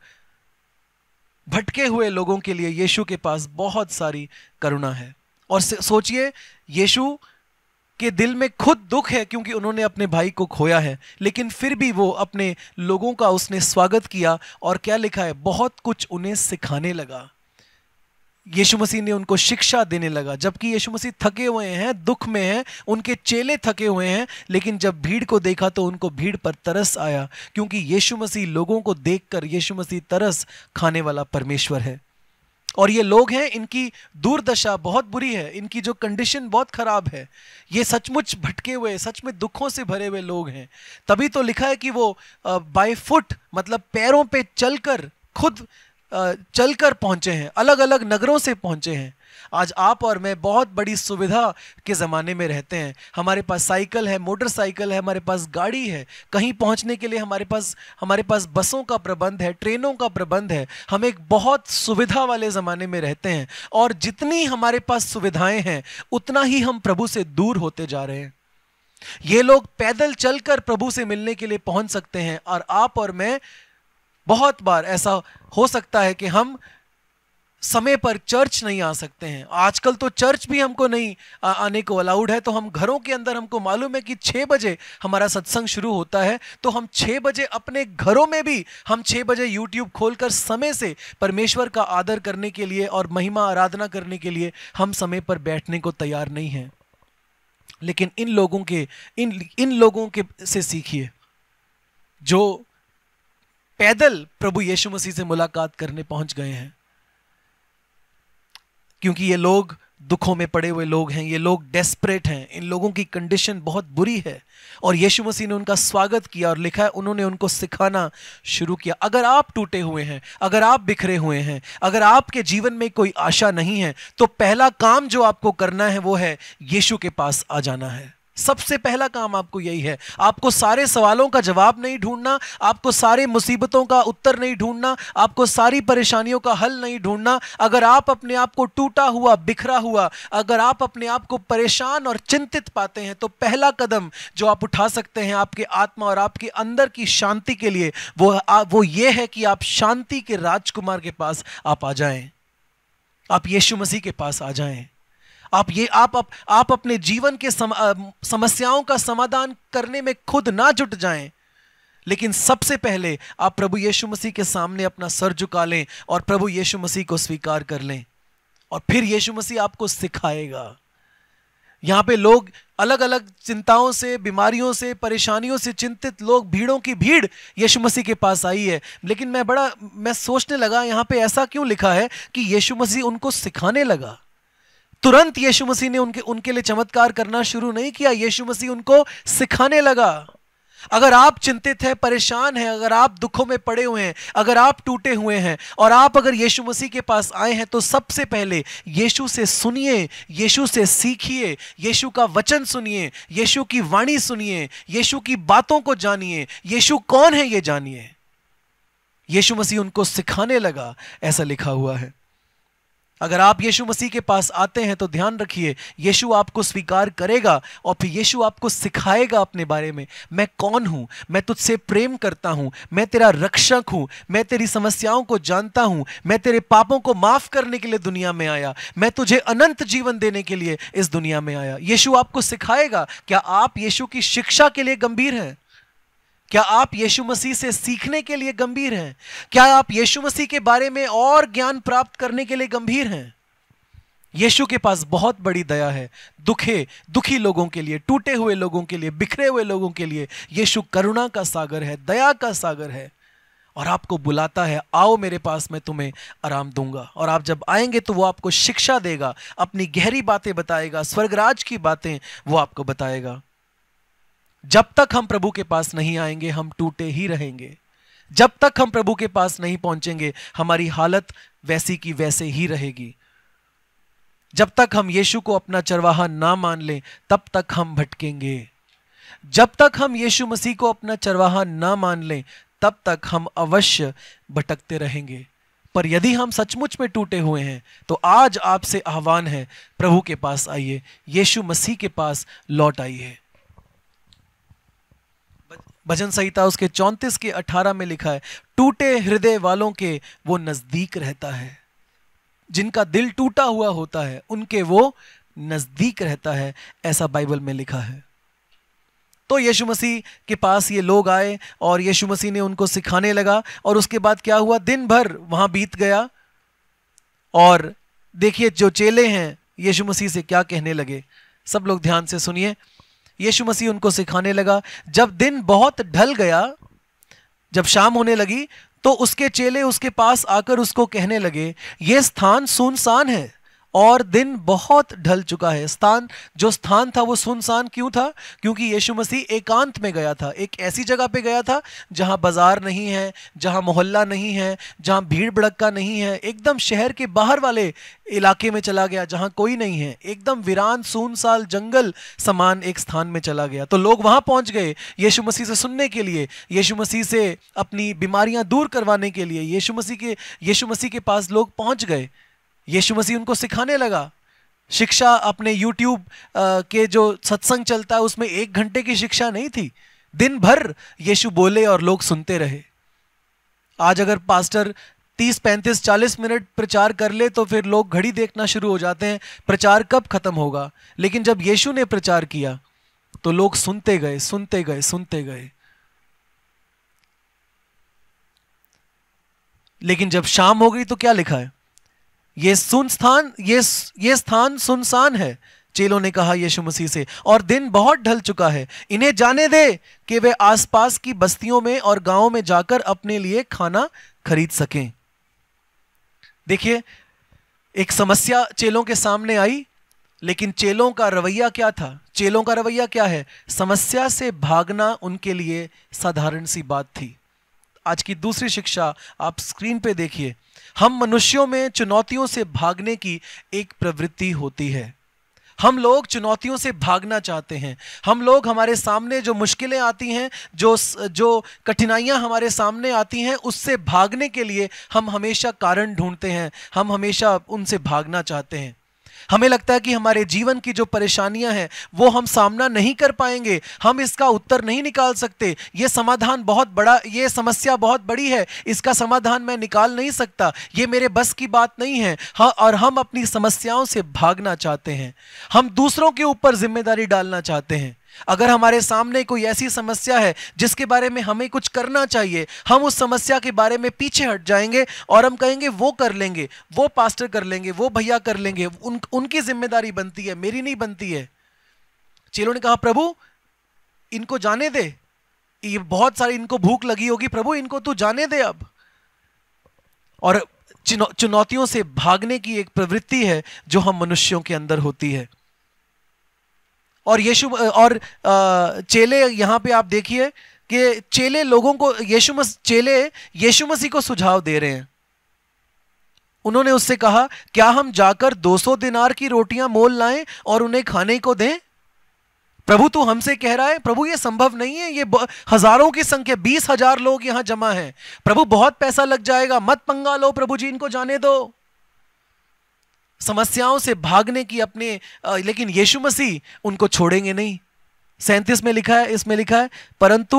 भटके हुए लोगों के लिए यीशु के पास बहुत सारी करुणा है। और सोचिए, यीशु के दिल में खुद दुख है क्योंकि उन्होंने अपने भाई को खोया है, लेकिन फिर भी वो अपने लोगों का उसने स्वागत किया और क्या लिखा है, बहुत कुछ उन्हें सिखाने लगा। यीशु मसीह ने उनको शिक्षा देने लगा। जबकि यीशु मसीह थके हुए हैं, दुख में हैं, उनके चेले थके हुए हैं, लेकिन जब भीड़ को देखा तो उनको भीड़ पर तरस आया क्योंकि यीशु मसीह लोगों को देखकर, यीशु मसीह तरस खाने वाला परमेश्वर है। और ये लोग हैं, इनकी दुर्दशा बहुत बुरी है, इनकी जो कंडीशन बहुत खराब है। ये सचमुच भटके हुए, सच में दुखों से भरे हुए लोग हैं। तभी तो लिखा है कि वो बाय फुट, मतलब पैरों पे चलकर, खुद चलकर पहुंचे हैं, अलग अलग नगरों से पहुंचे हैं। आज आप और मैं बहुत बड़ी सुविधा के ज़माने में रहते हैं। हमारे पास साइकिल है, मोटरसाइकिल है, हमारे पास गाड़ी है, कहीं पहुंचने के लिए हमारे पास हमारे पास बसों का प्रबंध है, ट्रेनों का प्रबंध है। हम एक बहुत सुविधा वाले ज़माने में रहते हैं और जितनी हमारे पास सुविधाएं हैं उतना ही हम प्रभु से दूर होते जा रहे हैं। ये लोग पैदल चलकर प्रभु से मिलने के लिए पहुंच सकते हैं और आप और मैं बहुत बार ऐसा हो सकता है कि हम समय पर चर्च नहीं आ सकते हैं। आजकल तो चर्च भी हमको नहीं आ, आने को अलाउड है, तो हम घरों के अंदर, हमको मालूम है कि छः बजे हमारा सत्संग शुरू होता है, तो हम छः बजे अपने घरों में भी हम छः बजे यूट्यूब खोलकर समय से परमेश्वर का आदर करने के लिए और महिमा आराधना करने के लिए हम समय पर बैठने को तैयार नहीं हैं। लेकिन इन लोगों के इन इन लोगों के से सीखिए जो पैदल प्रभु यीशु मसीह से मुलाकात करने पहुंच गए हैं, क्योंकि ये लोग दुखों में पड़े हुए लोग हैं, ये लोग डेस्परेट हैं, इन लोगों की कंडीशन बहुत बुरी है। और यीशु मसीह ने उनका स्वागत किया और लिखा है उन्होंने उनको सिखाना शुरू किया। अगर आप टूटे हुए हैं, अगर आप बिखरे हुए हैं, अगर आपके जीवन में कोई आशा नहीं है, तो पहला काम जो आपको करना है वो है यीशु के पास आ जाना है। सबसे पहला काम आपको यही है। आपको सारे सवालों का जवाब नहीं ढूंढना, आपको सारे मुसीबतों का उत्तर नहीं ढूंढना, आपको सारी परेशानियों का हल नहीं ढूंढना। अगर आप अपने आप को टूटा हुआ, बिखरा हुआ, अगर आप अपने आप को परेशान और चिंतित पाते हैं, तो पहला कदम जो आप उठा सकते हैं आपके आत्मा और आपके अंदर की शांति के लिए, वो वो ये है कि आप शांति के राजकुमार के पास आप आ जाएं, आप यीशु मसीह के पास आ जाएं। आप ये आप, आप आप अपने जीवन के सम, समस्याओं का समाधान करने में खुद ना जुट जाएं, लेकिन सबसे पहले आप प्रभु यीशु मसीह के सामने अपना सर झुका लें और प्रभु यीशु मसीह को स्वीकार कर लें, और फिर यीशु मसीह आपको सिखाएगा। यहाँ पे लोग अलग अलग चिंताओं से, बीमारियों से, परेशानियों से चिंतित लोग, भीड़ों की भीड़ यीशु मसीह के पास आई है। लेकिन मैं बड़ा मैं सोचने लगा, यहाँ पे ऐसा क्यों लिखा है कि यीशु मसीह उनको सिखाने लगा। तुरंत यीशु मसीह ने उनके उनके लिए चमत्कार करना शुरू नहीं किया, यीशु मसीह उनको सिखाने लगा। अगर आप चिंतित हैं, परेशान हैं, अगर आप दुखों में पड़े हुए हैं, अगर आप टूटे हुए हैं और आप अगर यीशु मसीह के पास आए हैं, तो सबसे पहले यीशु से सुनिए, यीशु से सीखिए, यीशु का वचन सुनिए, यीशु की वाणी सुनिए, यीशु की बातों को जानिए, यीशु कौन है ये जानिए। यीशु मसीह उनको सिखाने लगा, ऐसा लिखा हुआ है। अगर आप यीशु मसीह के पास आते हैं तो ध्यान रखिए, यीशु आपको स्वीकार करेगा और फिर यीशु आपको सिखाएगा अपने बारे में। मैं कौन हूं, मैं तुझसे प्रेम करता हूं, मैं तेरा रक्षक हूं, मैं तेरी समस्याओं को जानता हूं, मैं तेरे पापों को माफ करने के लिए दुनिया में आया, मैं तुझे अनंत जीवन देने के लिए इस दुनिया में आया। यीशु आपको सिखाएगा। क्या आप यीशु की शिक्षा के लिए गंभीर हैं? क्या आप यीशु मसीह से सीखने के लिए गंभीर हैं? क्या आप यीशु मसीह के बारे में और ज्ञान प्राप्त करने के लिए गंभीर हैं? यीशु के पास बहुत बड़ी दया है। दुखे दुखी लोगों के लिए, टूटे हुए लोगों के लिए, बिखरे हुए लोगों के लिए यीशु करुणा का सागर है, दया का सागर है, और आपको बुलाता है, आओ मेरे पास, मैं तुम्हें आराम दूंगा। और आप जब आएंगे तो वो आपको शिक्षा देगा, अपनी गहरी बातें बताएगा, स्वर्गराज की बातें वो आपको बताएगा। जब तक हम प्रभु के पास नहीं आएंगे हम टूटे ही रहेंगे। जब तक हम प्रभु के पास नहीं पहुंचेंगे हमारी हालत वैसी की वैसे ही रहेगी। जब तक हम यीशु को अपना चरवाहा ना मान लें तब तक हम भटकेंगे। जब तक हम यीशु मसीह को अपना चरवाहा ना मान लें तब तक हम अवश्य भटकते रहेंगे। पर यदि हम सचमुच में टूटे हुए हैं तो आज आपसे आह्वान है, प्रभु के पास आइए, यीशु मसीह के पास लौट आइए। भजन संहिता उसके चौंतीस के अठारह में लिखा है, टूटे हृदय वालों के वो नजदीक रहता है। जिनका दिल टूटा हुआ होता है उनके वो नजदीक रहता है, ऐसा बाइबल में लिखा है। तो यीशु मसीह के पास ये लोग आए और यीशु मसीह ने उनको सिखाने लगा। और उसके बाद क्या हुआ, दिन भर वहां बीत गया। और देखिए जो चेले हैं यीशु मसीह से क्या कहने लगे, सब लोग ध्यान से सुनिए। यीशु मसीह उनको सिखाने लगा, जब दिन बहुत ढल गया, जब शाम होने लगी, तो उसके चेले उसके पास आकर उसको कहने लगे, यह स्थान सुनसान है और दिन बहुत ढल चुका है। स्थान जो स्थान था वो सुनसान क्यों था? क्योंकि यीशु मसीह एकांत में गया था, एक ऐसी जगह पे गया था जहां बाजार नहीं है, जहां मोहल्ला नहीं है, जहां भीड़ भड़क्का नहीं है, एकदम शहर के बाहर वाले इलाके में चला गया जहां कोई नहीं है, एकदम वीरान सुनसान जंगल समान एक स्थान में चला गया। तो लोग वहां पहुंच गए यीशु मसीह से सुनने के लिए, यीशु मसीह से अपनी बीमारियां दूर करवाने के लिए। यीशु मसीह के यीशु मसीह के पास लोग पहुंच गए। यीशु मसीह उनको सिखाने लगा। शिक्षा अपने यूट्यूब के जो सत्संग चलता है उसमें एक घंटे की शिक्षा नहीं थी, दिन भर यीशु बोले और लोग सुनते रहे। आज अगर पास्टर तीस पैंतीस चालीस मिनट प्रचार कर ले तो फिर लोग घड़ी देखना शुरू हो जाते हैं, प्रचार कब खत्म होगा। लेकिन जब यीशु ने प्रचार किया तो लोग सुनते गए सुनते गए सुनते गए। लेकिन जब शाम हो गई तो क्या लिखा है, ये सुन स्थान ये ये स्थान सुनसान है। चेलों ने कहा यीशु मसीह से, और दिन बहुत ढल चुका है, इन्हें जाने दे कि वे आसपास की बस्तियों में और गांवों में जाकर अपने लिए खाना खरीद सकें। देखिए एक समस्या चेलों के सामने आई, लेकिन चेलों का रवैया क्या था? चेलों का रवैया क्या है? समस्या से भागना उनके लिए साधारण सी बात थी। आज की दूसरी शिक्षा आप स्क्रीन पे देखिए। हम मनुष्यों में चुनौतियों से भागने की एक प्रवृत्ति होती है। हम लोग चुनौतियों से भागना चाहते हैं। हम लोग हमारे सामने जो मुश्किलें आती हैं, जो जो कठिनाइयां हमारे सामने आती हैं, उससे भागने के लिए हम हमेशा कारण ढूंढते हैं, हम हमेशा उनसे भागना चाहते हैं। हमें लगता है कि हमारे जीवन की जो परेशानियां हैं वो हम सामना नहीं कर पाएंगे, हम इसका उत्तर नहीं निकाल सकते, ये समाधान बहुत बड़ा, ये समस्या बहुत बड़ी है, इसका समाधान मैं निकाल नहीं सकता, ये मेरे बस की बात नहीं है। हाँ, और हम अपनी समस्याओं से भागना चाहते हैं, हम दूसरों के ऊपर जिम्मेदारी डालना चाहते हैं। अगर हमारे सामने कोई ऐसी समस्या है जिसके बारे में हमें कुछ करना चाहिए, हम उस समस्या के बारे में पीछे हट जाएंगे और हम कहेंगे वो कर लेंगे, वो पास्टर कर लेंगे, वो भैया कर लेंगे, उन, उनकी जिम्मेदारी बनती है, मेरी नहीं बनती है। चेलों ने कहा, प्रभु इनको जाने दे, ये बहुत सारी इनको भूख लगी होगी, प्रभु इनको तू जाने दे अब। और चुनौतियों से भागने की एक प्रवृत्ति है जो हम मनुष्यों के अंदर होती है। और यीशु और चेले यहां पे आप देखिए कि चेले लोगों को यीशु मसीह चेले यीशु मसीह को सुझाव दे रहे हैं। उन्होंने उससे कहा, क्या हम जाकर दो सौ दिनार की रोटियां मोल लाएं और उन्हें खाने को दें? प्रभु तू हमसे कह रहा है? प्रभु ये संभव नहीं है, ये हजारों की संख्या, बीस हजार लोग यहां जमा हैं, प्रभु बहुत पैसा लग जाएगा, मत पंगा लो प्रभु जी, इनको जाने दो। समस्याओं से भागने की अपने आ, लेकिन यीशु मसीह उनको छोड़ेंगे नहीं। सैंतीस में लिखा है, इसमें लिखा है, परंतु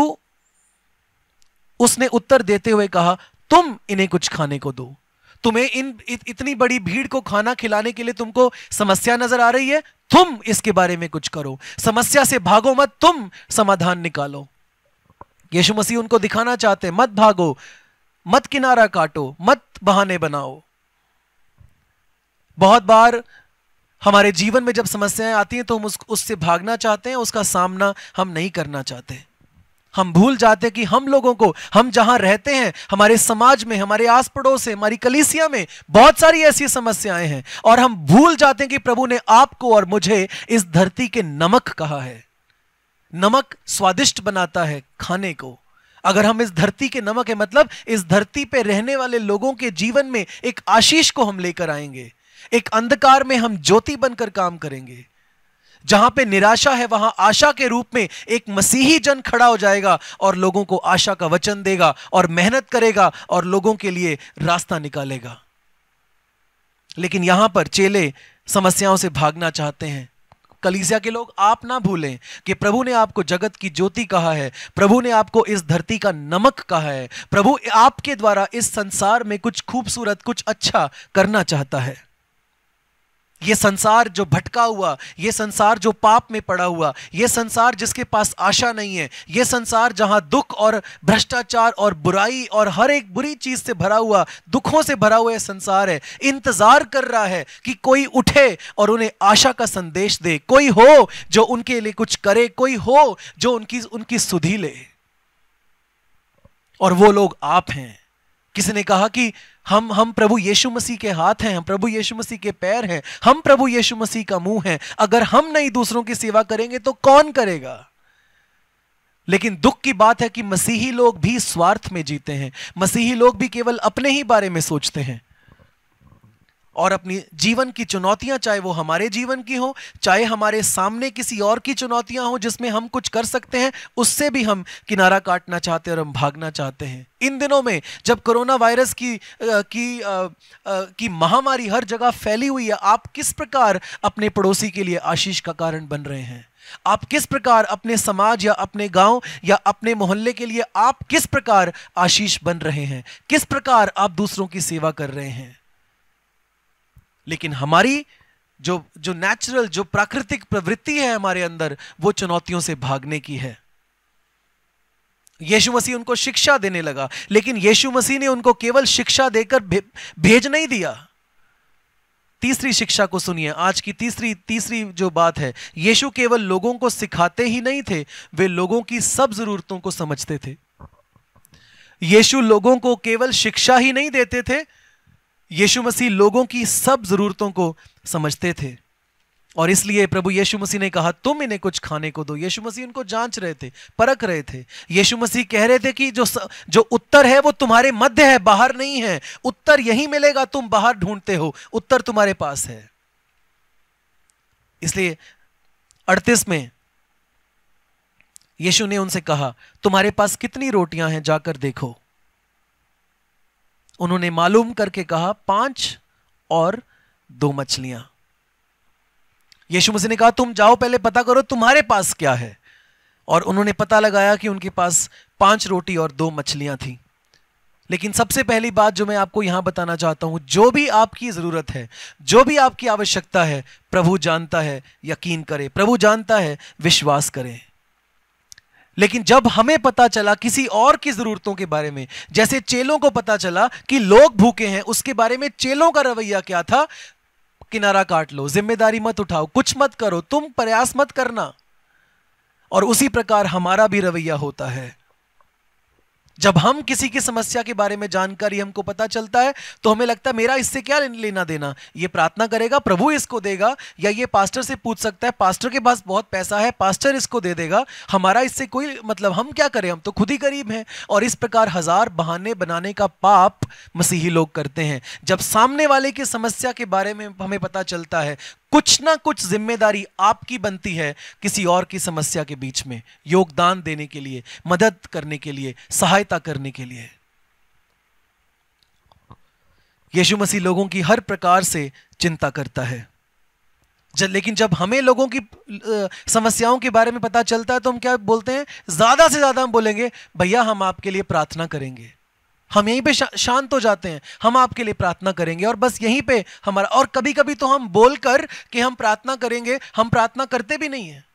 उसने उत्तर देते हुए कहा, तुम इन्हें कुछ खाने को दो। तुम्हें इन इत, इतनी बड़ी भीड़ को खाना खिलाने के लिए तुमको समस्या नजर आ रही है, तुम इसके बारे में कुछ करो। समस्या से भागो मत, तुम समाधान निकालो। यीशु मसीह उनको दिखाना चाहते, मत भागो, मत किनारा काटो, मत बहाने बनाओ। बहुत बार हमारे जीवन में जब समस्याएं आती हैं तो हम उस, उससे भागना चाहते हैं, उसका सामना हम नहीं करना चाहते। हम भूल जाते हैं कि हम लोगों को, हम जहां रहते हैं, हमारे समाज में, हमारे आस पड़ोस से, हमारी कलीसिया में बहुत सारी ऐसी समस्याएं हैं, और हम भूल जाते हैं कि प्रभु ने आपको और मुझे इस धरती के नमक कहा है। नमक स्वादिष्ट बनाता है खाने को। अगर हम इस धरती के नमक है, मतलब इस धरती पे रहने वाले लोगों के जीवन में एक आशीष को हम लेकर आएंगे। एक अंधकार में हम ज्योति बनकर काम करेंगे। जहां पे निराशा है वहां आशा के रूप में एक मसीही जन खड़ा हो जाएगा और लोगों को आशा का वचन देगा और मेहनत करेगा और लोगों के लिए रास्ता निकालेगा। लेकिन यहां पर चेले समस्याओं से भागना चाहते हैं। कलीसिया के लोग, आप ना भूलें कि प्रभु ने आपको जगत की ज्योति कहा है, प्रभु ने आपको इस धरती का नमक कहा है, प्रभु आपके द्वारा इस संसार में कुछ खूबसूरत, कुछ अच्छा करना चाहता है। ये संसार जो भटका हुआ, ये संसार जो पाप में पड़ा हुआ, ये संसार जिसके पास आशा नहीं है, ये संसार जहां दुख और भ्रष्टाचार और बुराई और हर एक बुरी चीज से भरा हुआ, दुखों से भरा हुआ संसार है, इंतजार कर रहा है कि कोई उठे और उन्हें आशा का संदेश दे, कोई हो जो उनके लिए कुछ करे, कोई हो जो उनकी उनकी सुधि ले। और वो लोग आप हैं। किसी ने कहा कि हम हम प्रभु यीशु मसीह के हाथ हैं, हम प्रभु यीशु मसीह के पैर हैं, हम प्रभु यीशु मसीह का मुंह हैं। अगर हम नहीं दूसरों की सेवा करेंगे तो कौन करेगा? लेकिन दुख की बात है कि मसीही लोग भी स्वार्थ में जीते हैं। मसीही लोग भी केवल अपने ही बारे में सोचते हैं और अपनी जीवन की चुनौतियां, चाहे वो हमारे जीवन की हो, चाहे हमारे सामने किसी और की चुनौतियां हो जिसमें हम कुछ कर सकते हैं, उससे भी हम किनारा काटना चाहते हैं और हम भागना चाहते हैं। इन दिनों में जब कोरोना वायरस की की आ, आ, की महामारी हर जगह फैली हुई है, आप किस प्रकार अपने पड़ोसी के लिए आशीष का कारण बन रहे हैं? आप किस प्रकार अपने समाज या अपने गांव या अपने मोहल्ले के लिए आप किस प्रकार आशीष बन रहे हैं? किस प्रकार आप दूसरों की सेवा कर रहे हैं? लेकिन हमारी जो जो नेचुरल, जो प्राकृतिक प्रवृत्ति है हमारे अंदर, वो चुनौतियों से भागने की है। यीशु मसीह उनको शिक्षा देने लगा, लेकिन यीशु मसीह ने उनको केवल शिक्षा देकर भे, भेज नहीं दिया। तीसरी शिक्षा को सुनिए, आज की तीसरी तीसरी जो बात है, यीशु केवल लोगों को सिखाते ही नहीं थे, वे लोगों की सब जरूरतों को समझते थे। यीशु लोगों को केवल शिक्षा ही नहीं देते थे, यीशु मसीह लोगों की सब जरूरतों को समझते थे। और इसलिए प्रभु यीशु मसीह ने कहा, तुम इन्हें कुछ खाने को दो। यीशु मसीह उनको जांच रहे थे, परख रहे थे। यीशु मसीह कह रहे थे कि जो जो उत्तर है वो तुम्हारे मध्य है, बाहर नहीं है। उत्तर यहीं मिलेगा, तुम बाहर ढूंढते हो, उत्तर तुम्हारे पास है। इसलिए अड़तीस में यीशु ने उनसे कहा, तुम्हारे पास कितनी रोटियां हैं, जाकर देखो। उन्होंने मालूम करके कहा, पांच और दो मछलियां। यीशु मसीह ने कहा, तुम जाओ पहले पता करो तुम्हारे पास क्या है। और उन्होंने पता लगाया कि उनके पास पांच रोटी और दो मछलियां थी। लेकिन सबसे पहली बात जो मैं आपको यहां बताना चाहता हूं, जो भी आपकी जरूरत है, जो भी आपकी आवश्यकता है, प्रभु जानता है, यकीन करें। प्रभु जानता है, विश्वास करें। लेकिन जब हमें पता चला किसी और की जरूरतों के बारे में, जैसे चेलों को पता चला कि लोग भूखे हैं, उसके बारे में चेलों का रवैया क्या था? किनारा काट लो, जिम्मेदारी मत उठाओ, कुछ मत करो, तुम प्रयास मत करना। और उसी प्रकार हमारा भी रवैया होता है। जब हम किसी की समस्या के बारे में जानकारी हमको पता चलता है तो हमें लगता है मेरा इससे क्या लेना देना, ये प्रार्थना करेगा प्रभु इसको देगा, या ये पास्टर से पूछ सकता है, पास्टर के पास बहुत पैसा है, पास्टर इसको दे देगा, हमारा इससे कोई मतलब, हम क्या करें, हम तो खुद ही गरीब हैं। और इस प्रकार हजार बहाने बनाने का पाप मसीही लोग करते हैं। जब सामने वाले की समस्या के बारे में हमें पता चलता है, कुछ ना कुछ जिम्मेदारी आपकी बनती है किसी और की समस्या के बीच में योगदान देने के लिए, मदद करने के लिए, सहायता करने के लिए। यीशु मसीह लोगों की हर प्रकार से चिंता करता है। जब लेकिन जब हमें लोगों की समस्याओं के बारे में पता चलता है तो हम क्या बोलते हैं? ज्यादा से ज्यादा हम बोलेंगे, भैया हम आपके लिए प्रार्थना करेंगे। हम यहीं पे शा, शांत हो जाते हैं, हम आपके लिए प्रार्थना करेंगे, और बस यहीं पे हमारा। और कभी कभी तो हम बोलकर कि हम प्रार्थना करेंगे, हम प्रार्थना करते भी नहीं है।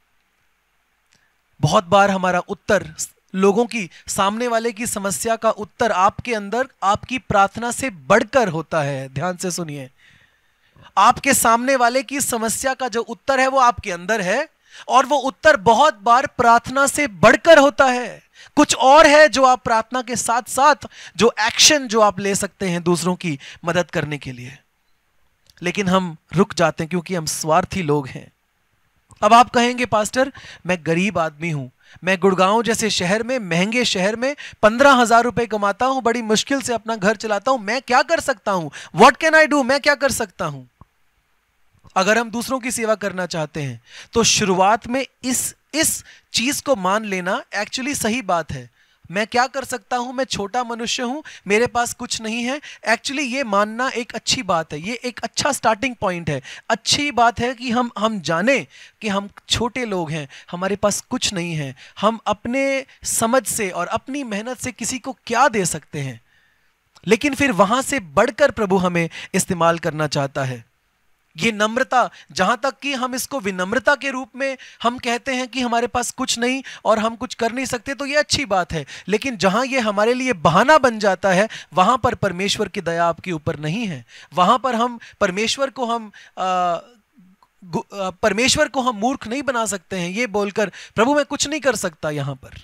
बहुत बार हमारा उत्तर, लोगों की, सामने वाले की समस्या का उत्तर आपके अंदर आपकी प्रार्थना से बढ़कर होता है। ध्यान से सुनिए, आपके सामने वाले की समस्या का जो उत्तर है वो आपके अंदर है, और वो उत्तर बहुत बार प्रार्थना से बढ़कर होता है। कुछ और है जो आप प्रार्थना के साथ साथ जो एक्शन जो आप ले सकते हैं दूसरों की मदद करने के लिए, लेकिन हम रुक जाते हैं क्योंकि हम स्वार्थी लोग हैं। अब आप कहेंगे पास्टर मैं गरीब आदमी हूं, मैं गुड़गांव जैसे शहर में, महंगे शहर में पंद्रह हजार रुपए कमाता हूं, बड़ी मुश्किल से अपना घर चलाता हूं, मैं क्या कर सकता हूं? What can I do? मैं क्या कर सकता हूं? अगर हम दूसरों की सेवा करना चाहते हैं तो शुरुआत में इस इस चीज को मान लेना एक्चुअली सही बात है। मैं क्या कर सकता हूं? मैं छोटा मनुष्य हूं, मेरे पास कुछ नहीं है। एक्चुअली ये मानना एक अच्छी बात है, ये एक अच्छा स्टार्टिंग पॉइंट है। अच्छी बात है कि हम हम जाने कि हम छोटे लोग हैं, हमारे पास कुछ नहीं है, हम अपने समझ से और अपनी मेहनत से किसी को क्या दे सकते हैं। लेकिन फिर वहां से बढ़कर प्रभु हमें इस्तेमाल करना चाहता है। ये नम्रता, जहां तक कि हम इसको विनम्रता के रूप में हम कहते हैं कि हमारे पास कुछ नहीं और हम कुछ कर नहीं सकते, तो ये अच्छी बात है। लेकिन जहां ये हमारे लिए बहाना बन जाता है, वहां पर परमेश्वर की दया आपके ऊपर नहीं है। वहां पर हम परमेश्वर को हम आ, परमेश्वर को हम मूर्ख नहीं बना सकते हैं ये बोलकर प्रभु मैं कुछ नहीं कर सकता। यहां पर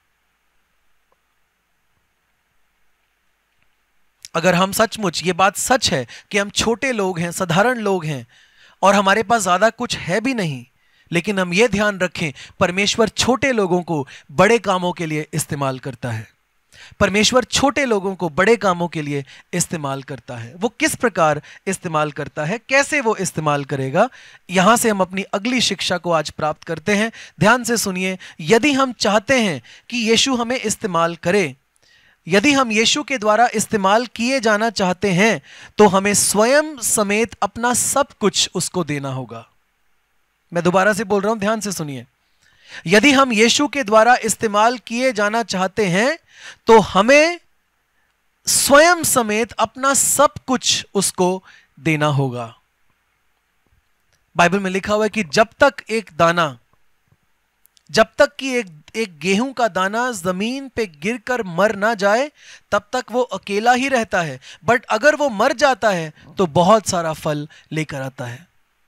अगर हम सचमुच, ये बात सच है कि हम छोटे लोग हैं, साधारण लोग हैं और हमारे पास ज्यादा कुछ है भी नहीं, लेकिन हम ये ध्यान रखें परमेश्वर छोटे लोगों को बड़े कामों के लिए इस्तेमाल करता है। परमेश्वर छोटे लोगों को बड़े कामों के लिए इस्तेमाल करता है। वो किस प्रकार इस्तेमाल करता है, कैसे वो इस्तेमाल करेगा, यहां से हम अपनी अगली शिक्षा को आज प्राप्त करते हैं। ध्यान से सुनिए। यदि हम चाहते हैं कि यीशु हमें इस्तेमाल करे, यदि हम यीशु के द्वारा इस्तेमाल किए जाना चाहते हैं, तो हमें स्वयं समेत अपना सब कुछ उसको देना होगा। मैं दोबारा से बोल रहा हूं, ध्यान से सुनिए। यदि हम यीशु के द्वारा इस्तेमाल किए जाना चाहते हैं तो हमें स्वयं समेत अपना सब कुछ उसको देना होगा। बाइबल में लिखा हुआ है कि जब तक एक दाना, जब तक कि एक एक गेहूं का दाना जमीन पे गिरकर मर ना जाए, तब तक वो अकेला ही रहता है। बट अगर वो मर जाता है तो बहुत सारा फल लेकर आता है।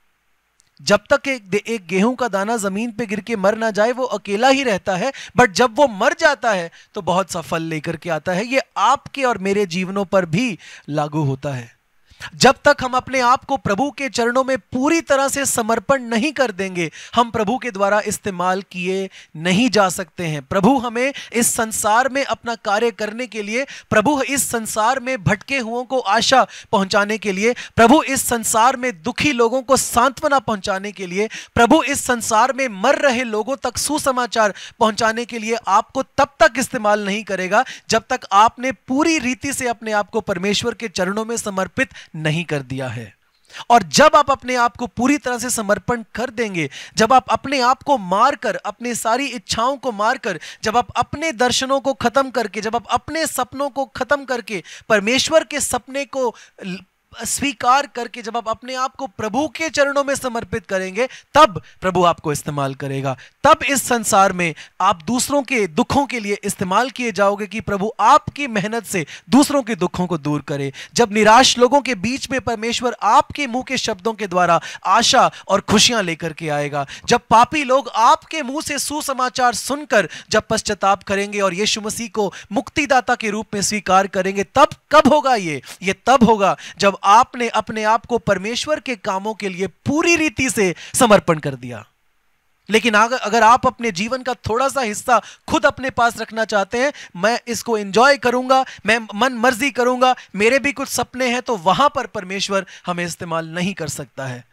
जब तक एक एक गेहूं का दाना जमीन पे गिर के मर ना जाए, वो अकेला ही रहता है, बट जब वो मर जाता है तो बहुत सा फल लेकर के आता है। ये आपके और मेरे जीवनों पर भी लागू होता है। जब तक हम अपने आप को प्रभु के चरणों में पूरी तरह से समर्पण नहीं कर देंगे, हम प्रभु के द्वारा इस्तेमाल किए नहीं जा सकते हैं। प्रभु हमें इस संसार में अपना कार्य करने के लिए, प्रभु इस संसार में भटके हुओं को आशा पहुंचाने के लिए, प्रभु इस संसार में दुखी लोगों को सांत्वना पहुंचाने के लिए, प्रभु इस संसार में मर रहे लोगों तक सुसमाचार पहुंचाने के लिए आपको तब तक इस्तेमाल नहीं करेगा जब तक आपने पूरी रीति से अपने आप को परमेश्वर के चरणों में समर्पित नहीं कर दिया है। और जब आप अपने आप को पूरी तरह से समर्पण कर देंगे, जब आप अपने आप को मारकर, अपनी सारी इच्छाओं को मारकर, जब आप अपने दर्शनों को खत्म करके, जब आप अपने सपनों को खत्म करके परमेश्वर के सपने को स्वीकार करके, जब आप अपने आप को प्रभु के चरणों में समर्पित करेंगे, तब प्रभु आपको इस्तेमाल करेगा। तब इस संसार में आप दूसरों के दुखों के लिए इस्तेमाल किए जाओगे कि प्रभु आपकी मेहनत से दूसरों के दुखों को दूर करे। जब निराश लोगों के बीच में परमेश्वर आपके मुंह के शब्दों के द्वारा आशा और खुशियां लेकर के आएगा। जब पापी लोग आपके मुंह से सुसमाचार सुनकर जब पश्चाताप करेंगे और यीशु मसीह को मुक्तिदाता के रूप में स्वीकार करेंगे, तब कब होगा ये ये तब होगा जब आपने अपने आप को परमेश्वर के कामों के लिए पूरी रीति से समर्पण कर दिया। लेकिन अगर आप अपने जीवन का थोड़ा सा हिस्सा खुद अपने पास रखना चाहते हैं, मैं इसको एंजॉय करूंगा, मैं मन मर्जी करूंगा, मेरे भी कुछ सपने हैं, तो वहां पर परमेश्वर हमें इस्तेमाल नहीं कर सकता है।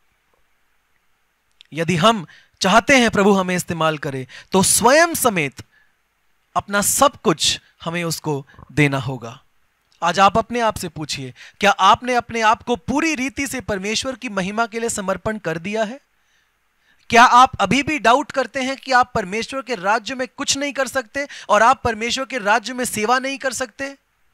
यदि हम चाहते हैं प्रभु हमें इस्तेमाल करे, तो स्वयं समेत अपना सब कुछ हमें उसको देना होगा। आज आप अपने आप से पूछिए, क्या आपने अपने आप को पूरी रीति से परमेश्वर की महिमा के लिए समर्पण कर दिया है? क्या आप अभी भी डाउट करते हैं कि आप परमेश्वर के राज्य में कुछ नहीं कर सकते और आप परमेश्वर के राज्य में सेवा नहीं कर सकते?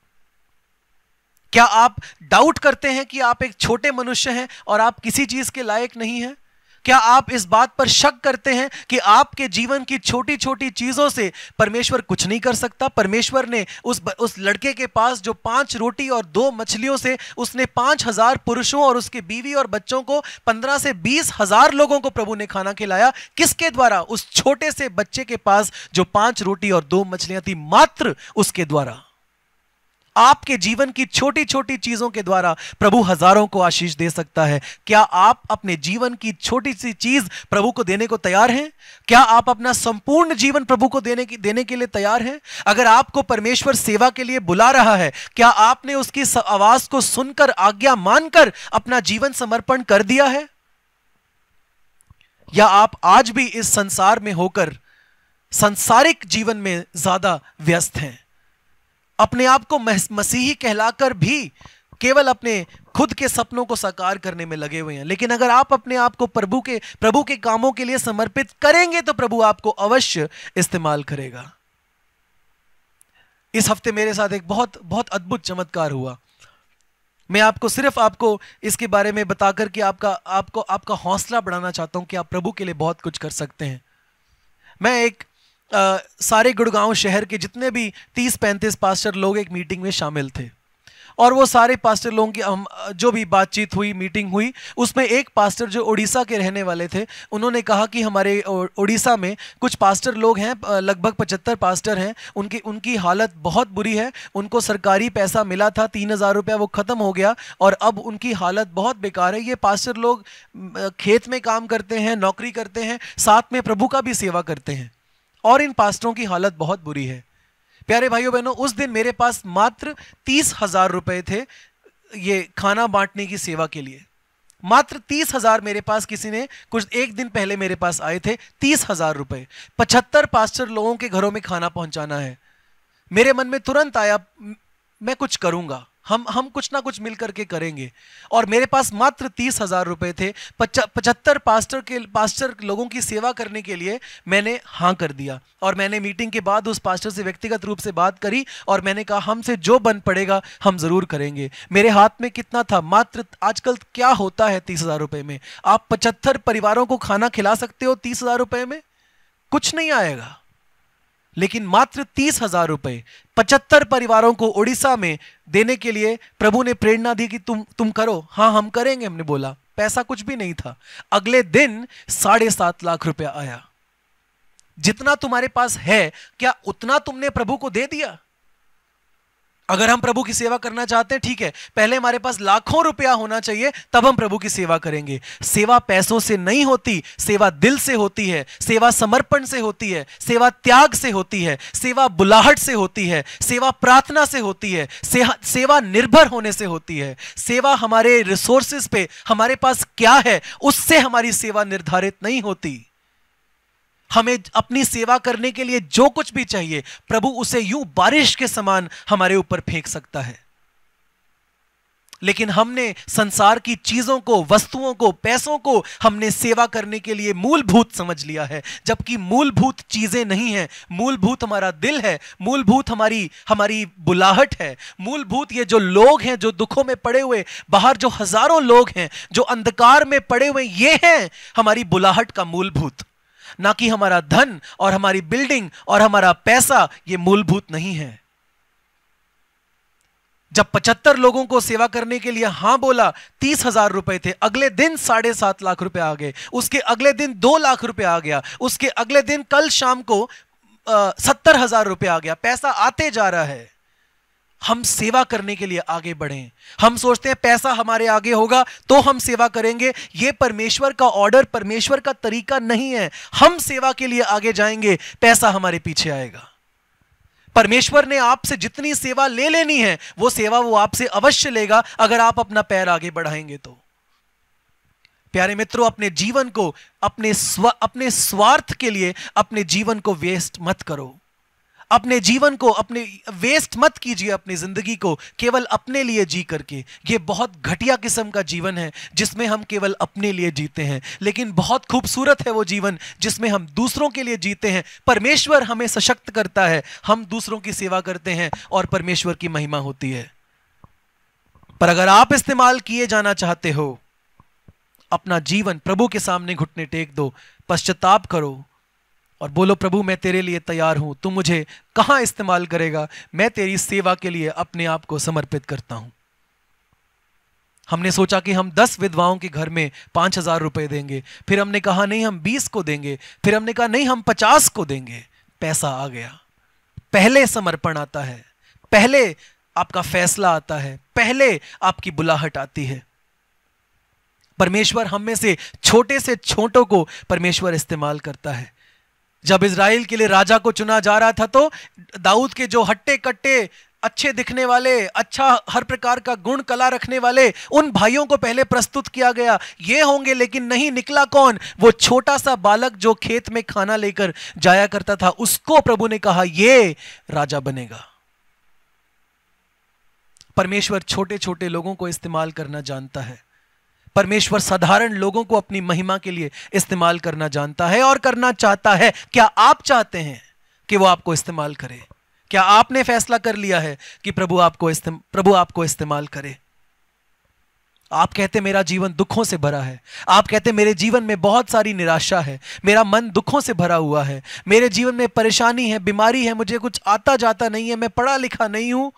क्या आप डाउट करते हैं कि आप एक छोटे मनुष्य हैं और आप किसी चीज के लायक नहीं हैं? क्या आप इस बात पर शक करते हैं कि आपके जीवन की छोटी छोटी चीजों से परमेश्वर कुछ नहीं कर सकता? परमेश्वर ने उस उस लड़के के पास जो पांच रोटी और दो मछलियों से उसने पांच हजार पुरुषों और उसके बीवी और बच्चों को, पंद्रह से बीस हजार लोगों को प्रभु ने खाना खिलाया। किसके द्वारा? उस छोटे से बच्चे के पास जो पांच रोटी और दो मछलियां थी, मात्र उसके द्वारा। आपके जीवन की छोटी छोटी चीजों के द्वारा प्रभु हजारों को आशीष दे सकता है। क्या आप अपने जीवन की छोटी सी चीज प्रभु को देने को तैयार हैं? क्या आप अपना संपूर्ण जीवन प्रभु को देने की देने के लिए तैयार हैं? अगर आपको परमेश्वर सेवा के लिए बुला रहा है, क्या आपने उसकी आवाज को सुनकर, आज्ञा मानकर अपना जीवन समर्पण कर दिया है? या आप आज भी इस संसार में होकर सांसारिक जीवन में ज्यादा व्यस्त हैं? अपने आप को मसीही कहलाकर भी केवल अपने खुद के सपनों को साकार करने में लगे हुए हैं। लेकिन अगर आप अपने आप को प्रभु के प्रभु के कामों के लिए समर्पित करेंगे तो प्रभु आपको अवश्य इस्तेमाल करेगा। इस हफ्ते मेरे साथ एक बहुत बहुत अद्भुत चमत्कार हुआ। मैं आपको सिर्फ आपको इसके बारे में बताकर कि आपका आपको आपका हौसला बढ़ाना चाहता हूं कि आप प्रभु के लिए बहुत कुछ कर सकते हैं। मैं एक आ, सारे गुड़गांव शहर के जितने भी तीस पैंतीस पास्टर लोग एक मीटिंग में शामिल थे, और वो सारे पास्टर लोगों की हम जो भी बातचीत हुई, मीटिंग हुई, उसमें एक पास्टर जो उड़ीसा के रहने वाले थे, उन्होंने कहा कि हमारे उड़ीसा में कुछ पास्टर लोग हैं, लगभग पचहत्तर पास्टर हैं, उनकी उनकी हालत बहुत बुरी है। उनको सरकारी पैसा मिला था तीन हज़ार रुपया, वो ख़त्म हो गया और अब उनकी हालत बहुत बेकार है। ये पास्टर लोग खेत में काम करते हैं, नौकरी करते हैं, साथ में प्रभु का भी सेवा करते हैं, और इन पास्टरों की हालत बहुत बुरी है। प्यारे भाइयों बहनों, उस दिन मेरे पास मात्र तीस हजार रुपए थे ये खाना बांटने की सेवा के लिए। मात्र तीस हजार मेरे पास किसी ने कुछ एक दिन पहले मेरे पास आए थे, तीस हजार रुपए, पचहत्तर पास्टर लोगों के घरों में खाना पहुंचाना है। मेरे मन में तुरंत आया, मैं कुछ करूंगा, हम हम कुछ ना कुछ मिल करके करेंगे। और मेरे पास मात्र तीस हजार रुपए थे। पचहत्तर पास्टर के पास्टर लोगों की सेवा करने के लिए मैंने हाँ कर दिया। और मैंने मीटिंग के बाद उस पास्टर से व्यक्तिगत रूप से बात करी और मैंने कहा हमसे जो बन पड़ेगा हम जरूर करेंगे। मेरे हाथ में कितना था? मात्र, आजकल क्या होता है तीस हजार रुपए में? आप पचहत्तर परिवारों को खाना खिला सकते हो तीस हजार रुपए में? कुछ नहीं आएगा। लेकिन मात्र तीस हजार रुपए पचहत्तर परिवारों को उड़ीसा में देने के लिए प्रभु ने प्रेरणा दी कि तुम तुम करो। हाँ, हम करेंगे। हमने बोला, पैसा कुछ भी नहीं था। अगले दिन साढ़े सात लाख रुपया आया। जितना तुम्हारे पास है, क्या उतना तुमने प्रभु को दे दिया? अगर हम प्रभु की सेवा करना चाहते हैं, ठीक है, पहले हमारे पास लाखों रुपया होना चाहिए, तब हम प्रभु की सेवा करेंगे। सेवा पैसों से नहीं होती, सेवा दिल से होती है, सेवा समर्पण से होती है, सेवा त्याग से होती है, सेवा बुलाहट से होती है, सेवा प्रार्थना से होती है, सेवा निर्भर होने से होती है। सेवा हमारे रिसोर्सेज पे, हमारे पास क्या है उससे हमारी सेवा निर्धारित नहीं होती। हमें अपनी सेवा करने के लिए जो कुछ भी चाहिए, प्रभु उसे यूं बारिश के समान हमारे ऊपर फेंक सकता है। लेकिन हमने संसार की चीजों को, वस्तुओं को, पैसों को हमने सेवा करने के लिए मूलभूत समझ लिया है, जबकि मूलभूत चीजें नहीं है। मूलभूत हमारा दिल है, मूलभूत हमारी हमारी बुलाहट है, मूलभूत ये जो लोग हैं जो दुखों में पड़े हुए, बाहर जो हजारों लोग हैं जो अंधकार में पड़े हुए, ये हैं हमारी बुलाहट का मूलभूत, ना कि हमारा धन और हमारी बिल्डिंग और हमारा पैसा। ये मूलभूत नहीं है। जब पचहत्तर लोगों को सेवा करने के लिए हां बोला, तीस हजार रुपए थे, अगले दिन साढ़े सात लाख रुपए आ गए, उसके अगले दिन दो लाख रुपए आ गया, उसके अगले दिन कल शाम को सत्तर हजार रुपए आ गया। पैसा आते जा रहा है। हम सेवा करने के लिए आगे बढ़ें। हम सोचते हैं पैसा हमारे आगे होगा तो हम सेवा करेंगे। यह परमेश्वर का ऑर्डर, परमेश्वर का तरीका नहीं है। हम सेवा के लिए आगे जाएंगे, पैसा हमारे पीछे आएगा। परमेश्वर ने आपसे जितनी सेवा ले लेनी है, वो सेवा वो आपसे अवश्य लेगा, अगर आप अपना पैर आगे बढ़ाएंगे तो। प्यारे मित्रों, अपने जीवन को, अपने स्व अपने स्वार्थ के लिए अपने जीवन को वेस्ट मत करो। अपने जीवन को अपने वेस्ट मत कीजिए, अपनी जिंदगी को केवल अपने लिए जी करके। यह बहुत घटिया किस्म का जीवन है जिसमें हम केवल अपने लिए जीते हैं। लेकिन बहुत खूबसूरत है वो जीवन जिसमें हम दूसरों के लिए जीते हैं। परमेश्वर हमें सशक्त करता है, हम दूसरों की सेवा करते हैं और परमेश्वर की महिमा होती है। पर अगर आप इस्तेमाल किए जाना चाहते हो, अपना जीवन प्रभु के सामने घुटने टेक दो, पश्चाताप करो और बोलो, प्रभु मैं तेरे लिए तैयार हूं, तू मुझे कहां इस्तेमाल करेगा, मैं तेरी सेवा के लिए अपने आप को समर्पित करता हूं। हमने सोचा कि हम दस विधवाओं के घर में पांच हजार रुपए देंगे, फिर हमने कहा नहीं हम बीस को देंगे, फिर हमने कहा नहीं हम पचास को देंगे। पैसा आ गया। पहले समर्पण आता है, पहले आपका फैसला आता है, पहले आपकी बुलाहट आती है। परमेश्वर हम में से छोटे से छोटों को परमेश्वर इस्तेमाल करता है। जब इज़राइल के लिए राजा को चुना जा रहा था तो दाऊद के जो हट्टे कट्टे अच्छे दिखने वाले, अच्छा हर प्रकार का गुण कला रखने वाले उन भाइयों को पहले प्रस्तुत किया गया, ये होंगे, लेकिन नहीं, निकला कौन? वो छोटा सा बालक जो खेत में खाना लेकर जाया करता था, उसको प्रभु ने कहा ये राजा बनेगा। परमेश्वर छोटे छोटे लोगों को इस्तेमाल करना जानता है। परमेश्वर साधारण लोगों को अपनी महिमा के लिए इस्तेमाल करना जानता है और करना चाहता है। क्या आप चाहते हैं कि वो आपको इस्तेमाल करे? क्या आपने फैसला कर लिया है कि प्रभु आपको इस्तेम, प्रभु आपको इस्तेमाल करे? आप कहते मेरा जीवन दुखों से भरा है, आप कहते मेरे जीवन में बहुत सारी निराशा है, मेरा मन दुखों से भरा हुआ है, मेरे जीवन में परेशानी है, बीमारी है, मुझे कुछ आता जाता नहीं है, मैं पढ़ा लिखा नहीं हूं।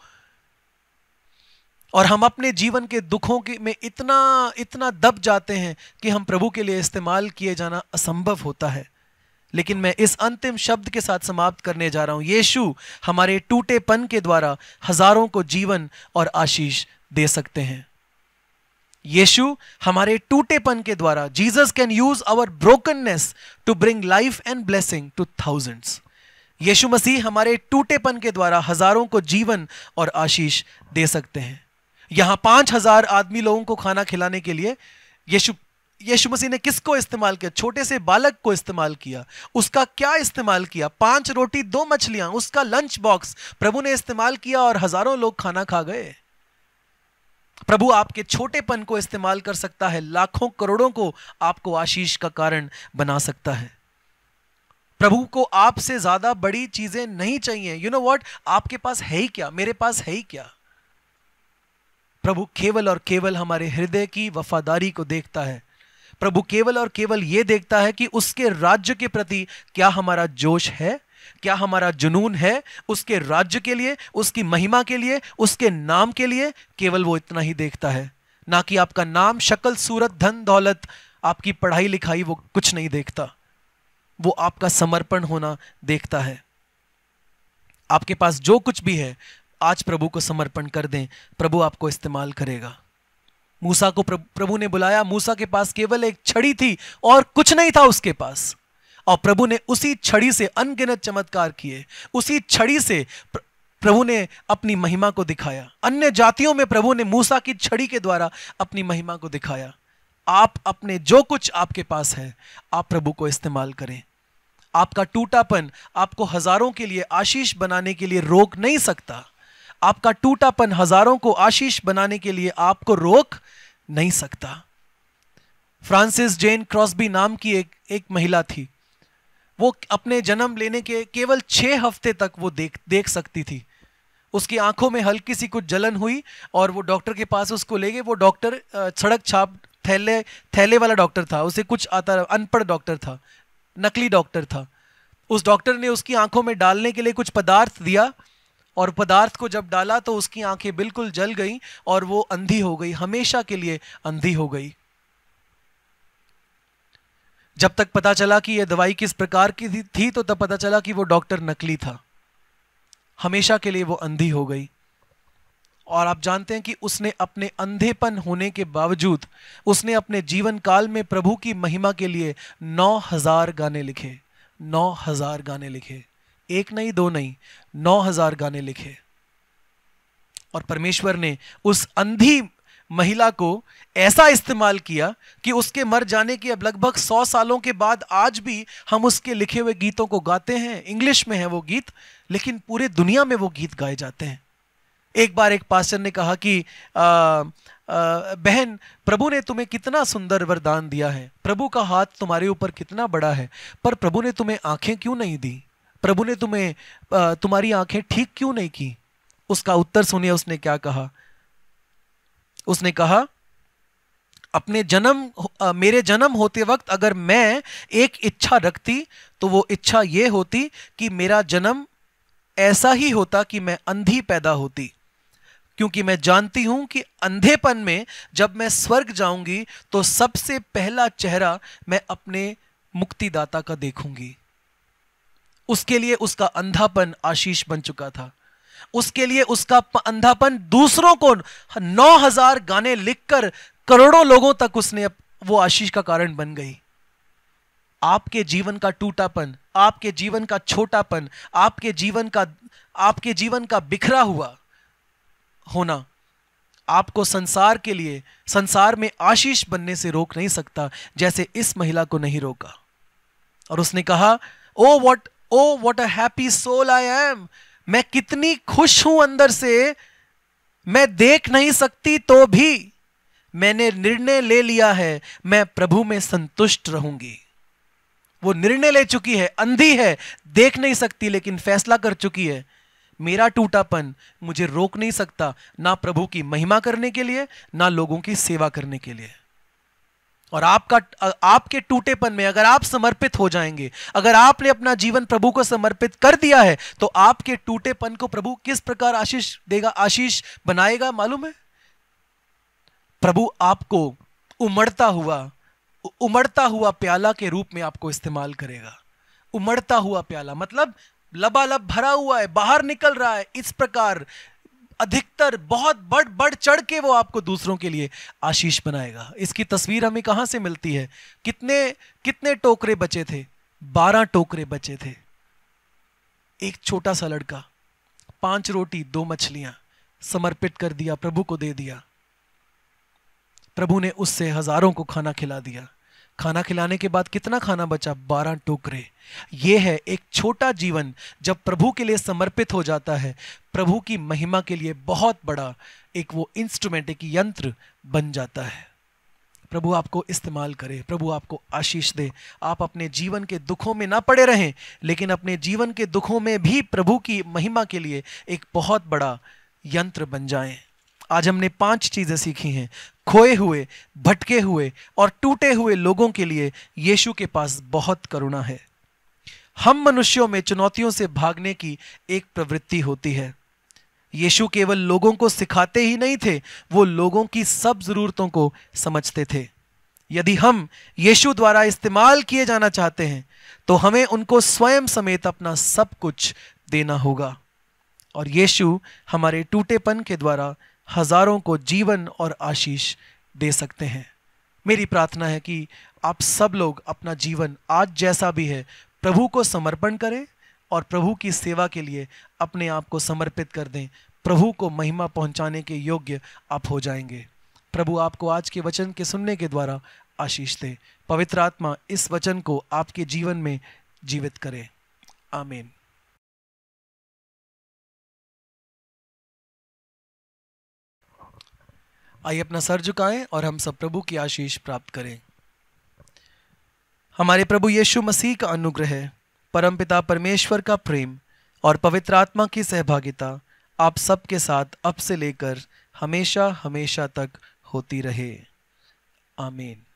और हम अपने जीवन के दुखों के में इतना इतना दब जाते हैं कि हम प्रभु के लिए इस्तेमाल किए जाना असंभव होता है। लेकिन मैं इस अंतिम शब्द के साथ समाप्त करने जा रहा हूं। यीशु हमारे टूटेपन के द्वारा हजारों को जीवन और आशीष दे सकते हैं। यीशु हमारे टूटेपन के द्वारा, Jesus can use our brokenness to bring life and blessing to thousands. यीशु मसीह हमारे टूटेपन के द्वारा हजारों को जीवन और आशीष दे सकते हैं। यहां पांच हजार आदमी लोगों को खाना खिलाने के लिए यीशु यीशु मसीह ने किसको इस्तेमाल किया? छोटे से बालक को इस्तेमाल किया। उसका क्या इस्तेमाल किया? पांच रोटी दो मछलियां, उसका लंच बॉक्स प्रभु ने इस्तेमाल किया और हजारों लोग खाना खा गए। प्रभु आपके छोटेपन को इस्तेमाल कर सकता है, लाखों करोड़ों को आपको आशीष का कारण बना सकता है। प्रभु को आपसे ज्यादा बड़ी चीजें नहीं चाहिए। यू नो व्हाट, आपके पास है ही क्या, मेरे पास है ही क्या। प्रभु केवल और केवल हमारे हृदय की वफादारी को देखता है। प्रभु केवल और केवल यह देखता है कि उसके राज्य के प्रति क्या हमारा जोश है, क्या हमारा जुनून है उसके राज्य के लिए, उसकी महिमा के लिए, उसके नाम के लिए। केवल वो इतना ही देखता है, ना कि आपका नाम, शक्ल, सूरत, धन दौलत, आपकी पढ़ाई लिखाई, वो कुछ नहीं देखता। वो आपका समर्पण होना देखता है। आपके पास जो कुछ भी है आज प्रभु को समर्पण कर दें, प्रभु आपको इस्तेमाल करेगा। मूसा को प्रभु ने बुलाया, मूसा के पास केवल एक छड़ी थी और कुछ नहीं था उसके पास, और प्रभु ने उसी छड़ी से अनगिनत चमत्कार किए। उसी छड़ी से प्रभु ने अपनी महिमा को दिखाया। अन्य जातियों में प्रभु ने मूसा की छड़ी के द्वारा अपनी महिमा को दिखाया। आप अपने जो कुछ आपके पास है, आप प्रभु को इस्तेमाल करें। आपका टूटापन आपको हजारों के लिए आशीष बनाने के लिए रोक नहीं सकता। आपका टूटापन हजारों को आशीष बनाने के लिए आपको रोक नहीं सकता। फ्रांसिस जेन क्रॉसबी नाम की एक एक महिला थी। वो अपने जन्म लेने के केवल छह हफ्ते तक वो देख देख सकती थी। उसकी आंखों में हल्की सी कुछ जलन हुई और वो डॉक्टर के पास उसको ले गए। वो डॉक्टर सड़क छाप थैले थैले वाला डॉक्टर था, उसे कुछ आता, अनपढ़ डॉक्टर था, नकली डॉक्टर था। उस डॉक्टर ने उसकी आंखों में डालने के लिए कुछ पदार्थ दिया और पदार्थ को जब डाला तो उसकी आंखें बिल्कुल जल गईं और वो अंधी हो गई, हमेशा के लिए अंधी हो गई। जब तक पता चला कि यह दवाई किस प्रकार की थी तो तब पता चला कि वो डॉक्टर नकली था। हमेशा के लिए वो अंधी हो गई। और आप जानते हैं कि उसने अपने अंधेपन होने के बावजूद उसने अपने जीवन काल में प्रभु की महिमा के लिए नौ हजार गाने लिखे। नौ हजार गाने लिखे, एक नहीं, दो नहीं, नौ हजार गाने लिखे। और परमेश्वर ने उस अंधी महिला को ऐसा इस्तेमाल किया कि उसके मर जाने के अब लगभग सौ सालों के बाद आज भी हम उसके लिखे हुए गीतों को गाते हैं। इंग्लिश में है वो गीत, लेकिन पूरे दुनिया में वो गीत गाए जाते हैं। एक बार एक पास्टर ने कहा कि आ, आ, बहन, प्रभु ने तुम्हें कितना सुंदर वरदान दिया है, प्रभु का हाथ तुम्हारे ऊपर कितना बड़ा है, पर प्रभु ने तुम्हें आंखें क्यों नहीं दी, प्रभु ने तुम्हें तुम्हारी आंखें ठीक क्यों नहीं की। उसका उत्तर सुनिए उसने क्या कहा। उसने कहा, अपने जन्म अ, मेरे जन्म होते वक्त अगर मैं एक इच्छा रखती तो वो इच्छा ये होती कि मेरा जन्म ऐसा ही होता कि मैं अंधी पैदा होती, क्योंकि मैं जानती हूं कि अंधेपन में जब मैं स्वर्ग जाऊंगी तो सबसे पहला चेहरा मैं अपने मुक्तिदाता का देखूंगी। उसके लिए उसका अंधापन आशीष बन चुका था, उसके लिए उसका अंधापन दूसरों को नौ हजार गाने लिखकर करोड़ों लोगों तक उसने वो आशीष का कारण बन गई। आपके जीवन का टूटापन, आपके जीवन का छोटापन, आपके जीवन का आपके जीवन का बिखरा हुआ होना आपको संसार के लिए, संसार में आशीष बनने से रोक नहीं सकता, जैसे इस महिला को नहीं रोका। और उसने कहा, oh what oh what a happy soul I am, मैं कितनी खुश हूं अंदर से, मैं देख नहीं सकती तो भी मैंने निर्णय ले लिया है, मैं प्रभु में संतुष्ट रहूंगी। वो निर्णय ले चुकी है, अंधी है, देख नहीं सकती, लेकिन फैसला कर चुकी है, मेरा टूटापन मुझे रोक नहीं सकता, ना प्रभु की महिमा करने के लिए, ना लोगों की सेवा करने के लिए। और आपका आपके टूटेपन में अगर आप समर्पित हो जाएंगे, अगर आपने अपना जीवन प्रभु को समर्पित कर दिया है, तो आपके टूटेपन को प्रभु किस प्रकार आशीष देगा, आशीष बनाएगा मालूम है? प्रभु आपको उमड़ता हुआ उमड़ता हुआ प्याला के रूप में आपको इस्तेमाल करेगा। उमड़ता हुआ प्याला मतलब लबालब भरा हुआ है, बाहर निकल रहा है, इस प्रकार अधिकतर बहुत बढ़ बढ़ चढ़ के वो आपको दूसरों के लिए आशीष बनाएगा। इसकी तस्वीर हमें कहां से मिलती है? कितने कितने टोकरे बचे थे? बारह टोकरे बचे थे। एक छोटा सा लड़का पांच रोटी दो मछलियां समर्पित कर दिया, प्रभु को दे दिया। प्रभु ने उससे हजारों को खाना खिला दिया। खाना खिलाने के बाद कितना खाना बचा? बारह टोकरे। यह है एक छोटा जीवन जब प्रभु के लिए समर्पित हो जाता है, प्रभु की महिमा के लिए बहुत बड़ा एक वो इंस्ट्रूमेंट, एक यंत्र बन जाता है। प्रभु आपको इस्तेमाल करे, प्रभु आपको आशीष दे। आप अपने जीवन के दुखों में ना पड़े रहें, लेकिन अपने जीवन के दुखों में भी प्रभु की महिमा के लिए एक बहुत बड़ा यंत्र बन जाएं। आज हमने पांच चीजें सीखी हैं। खोए हुए, भटके हुए और टूटे हुए लोगों के लिए यीशु के पास बहुत करुणा है। हम मनुष्यों में चुनौतियों से भागने की एक प्रवृत्ति होती है। यीशु केवल लोगों को सिखाते ही नहीं थे, वो लोगों की सब जरूरतों को समझते थे। यदि हम यीशु द्वारा इस्तेमाल किए जाना चाहते हैं तो हमें उनको स्वयं समेत अपना सब कुछ देना होगा। और यीशु हमारे टूटेपन के द्वारा हजारों को जीवन और आशीष दे सकते हैं। मेरी प्रार्थना है कि आप सब लोग अपना जीवन आज जैसा भी है प्रभु को समर्पण करें और प्रभु की सेवा के लिए अपने आप को समर्पित कर दें। प्रभु को महिमा पहुंचाने के योग्य आप हो जाएंगे। प्रभु आपको आज के वचन के सुनने के द्वारा आशीष दे। पवित्र आत्मा इस वचन को आपके जीवन में जीवित करे। आमीन। आइए अपना सर झुकाएं और हम सब प्रभु की आशीष प्राप्त करें। हमारे प्रभु यीशु मसीह का अनुग्रह, परमपिता परमेश्वर का प्रेम और पवित्र आत्मा की सहभागिता आप सबके साथ अब से लेकर हमेशा हमेशा तक होती रहे। आमीन।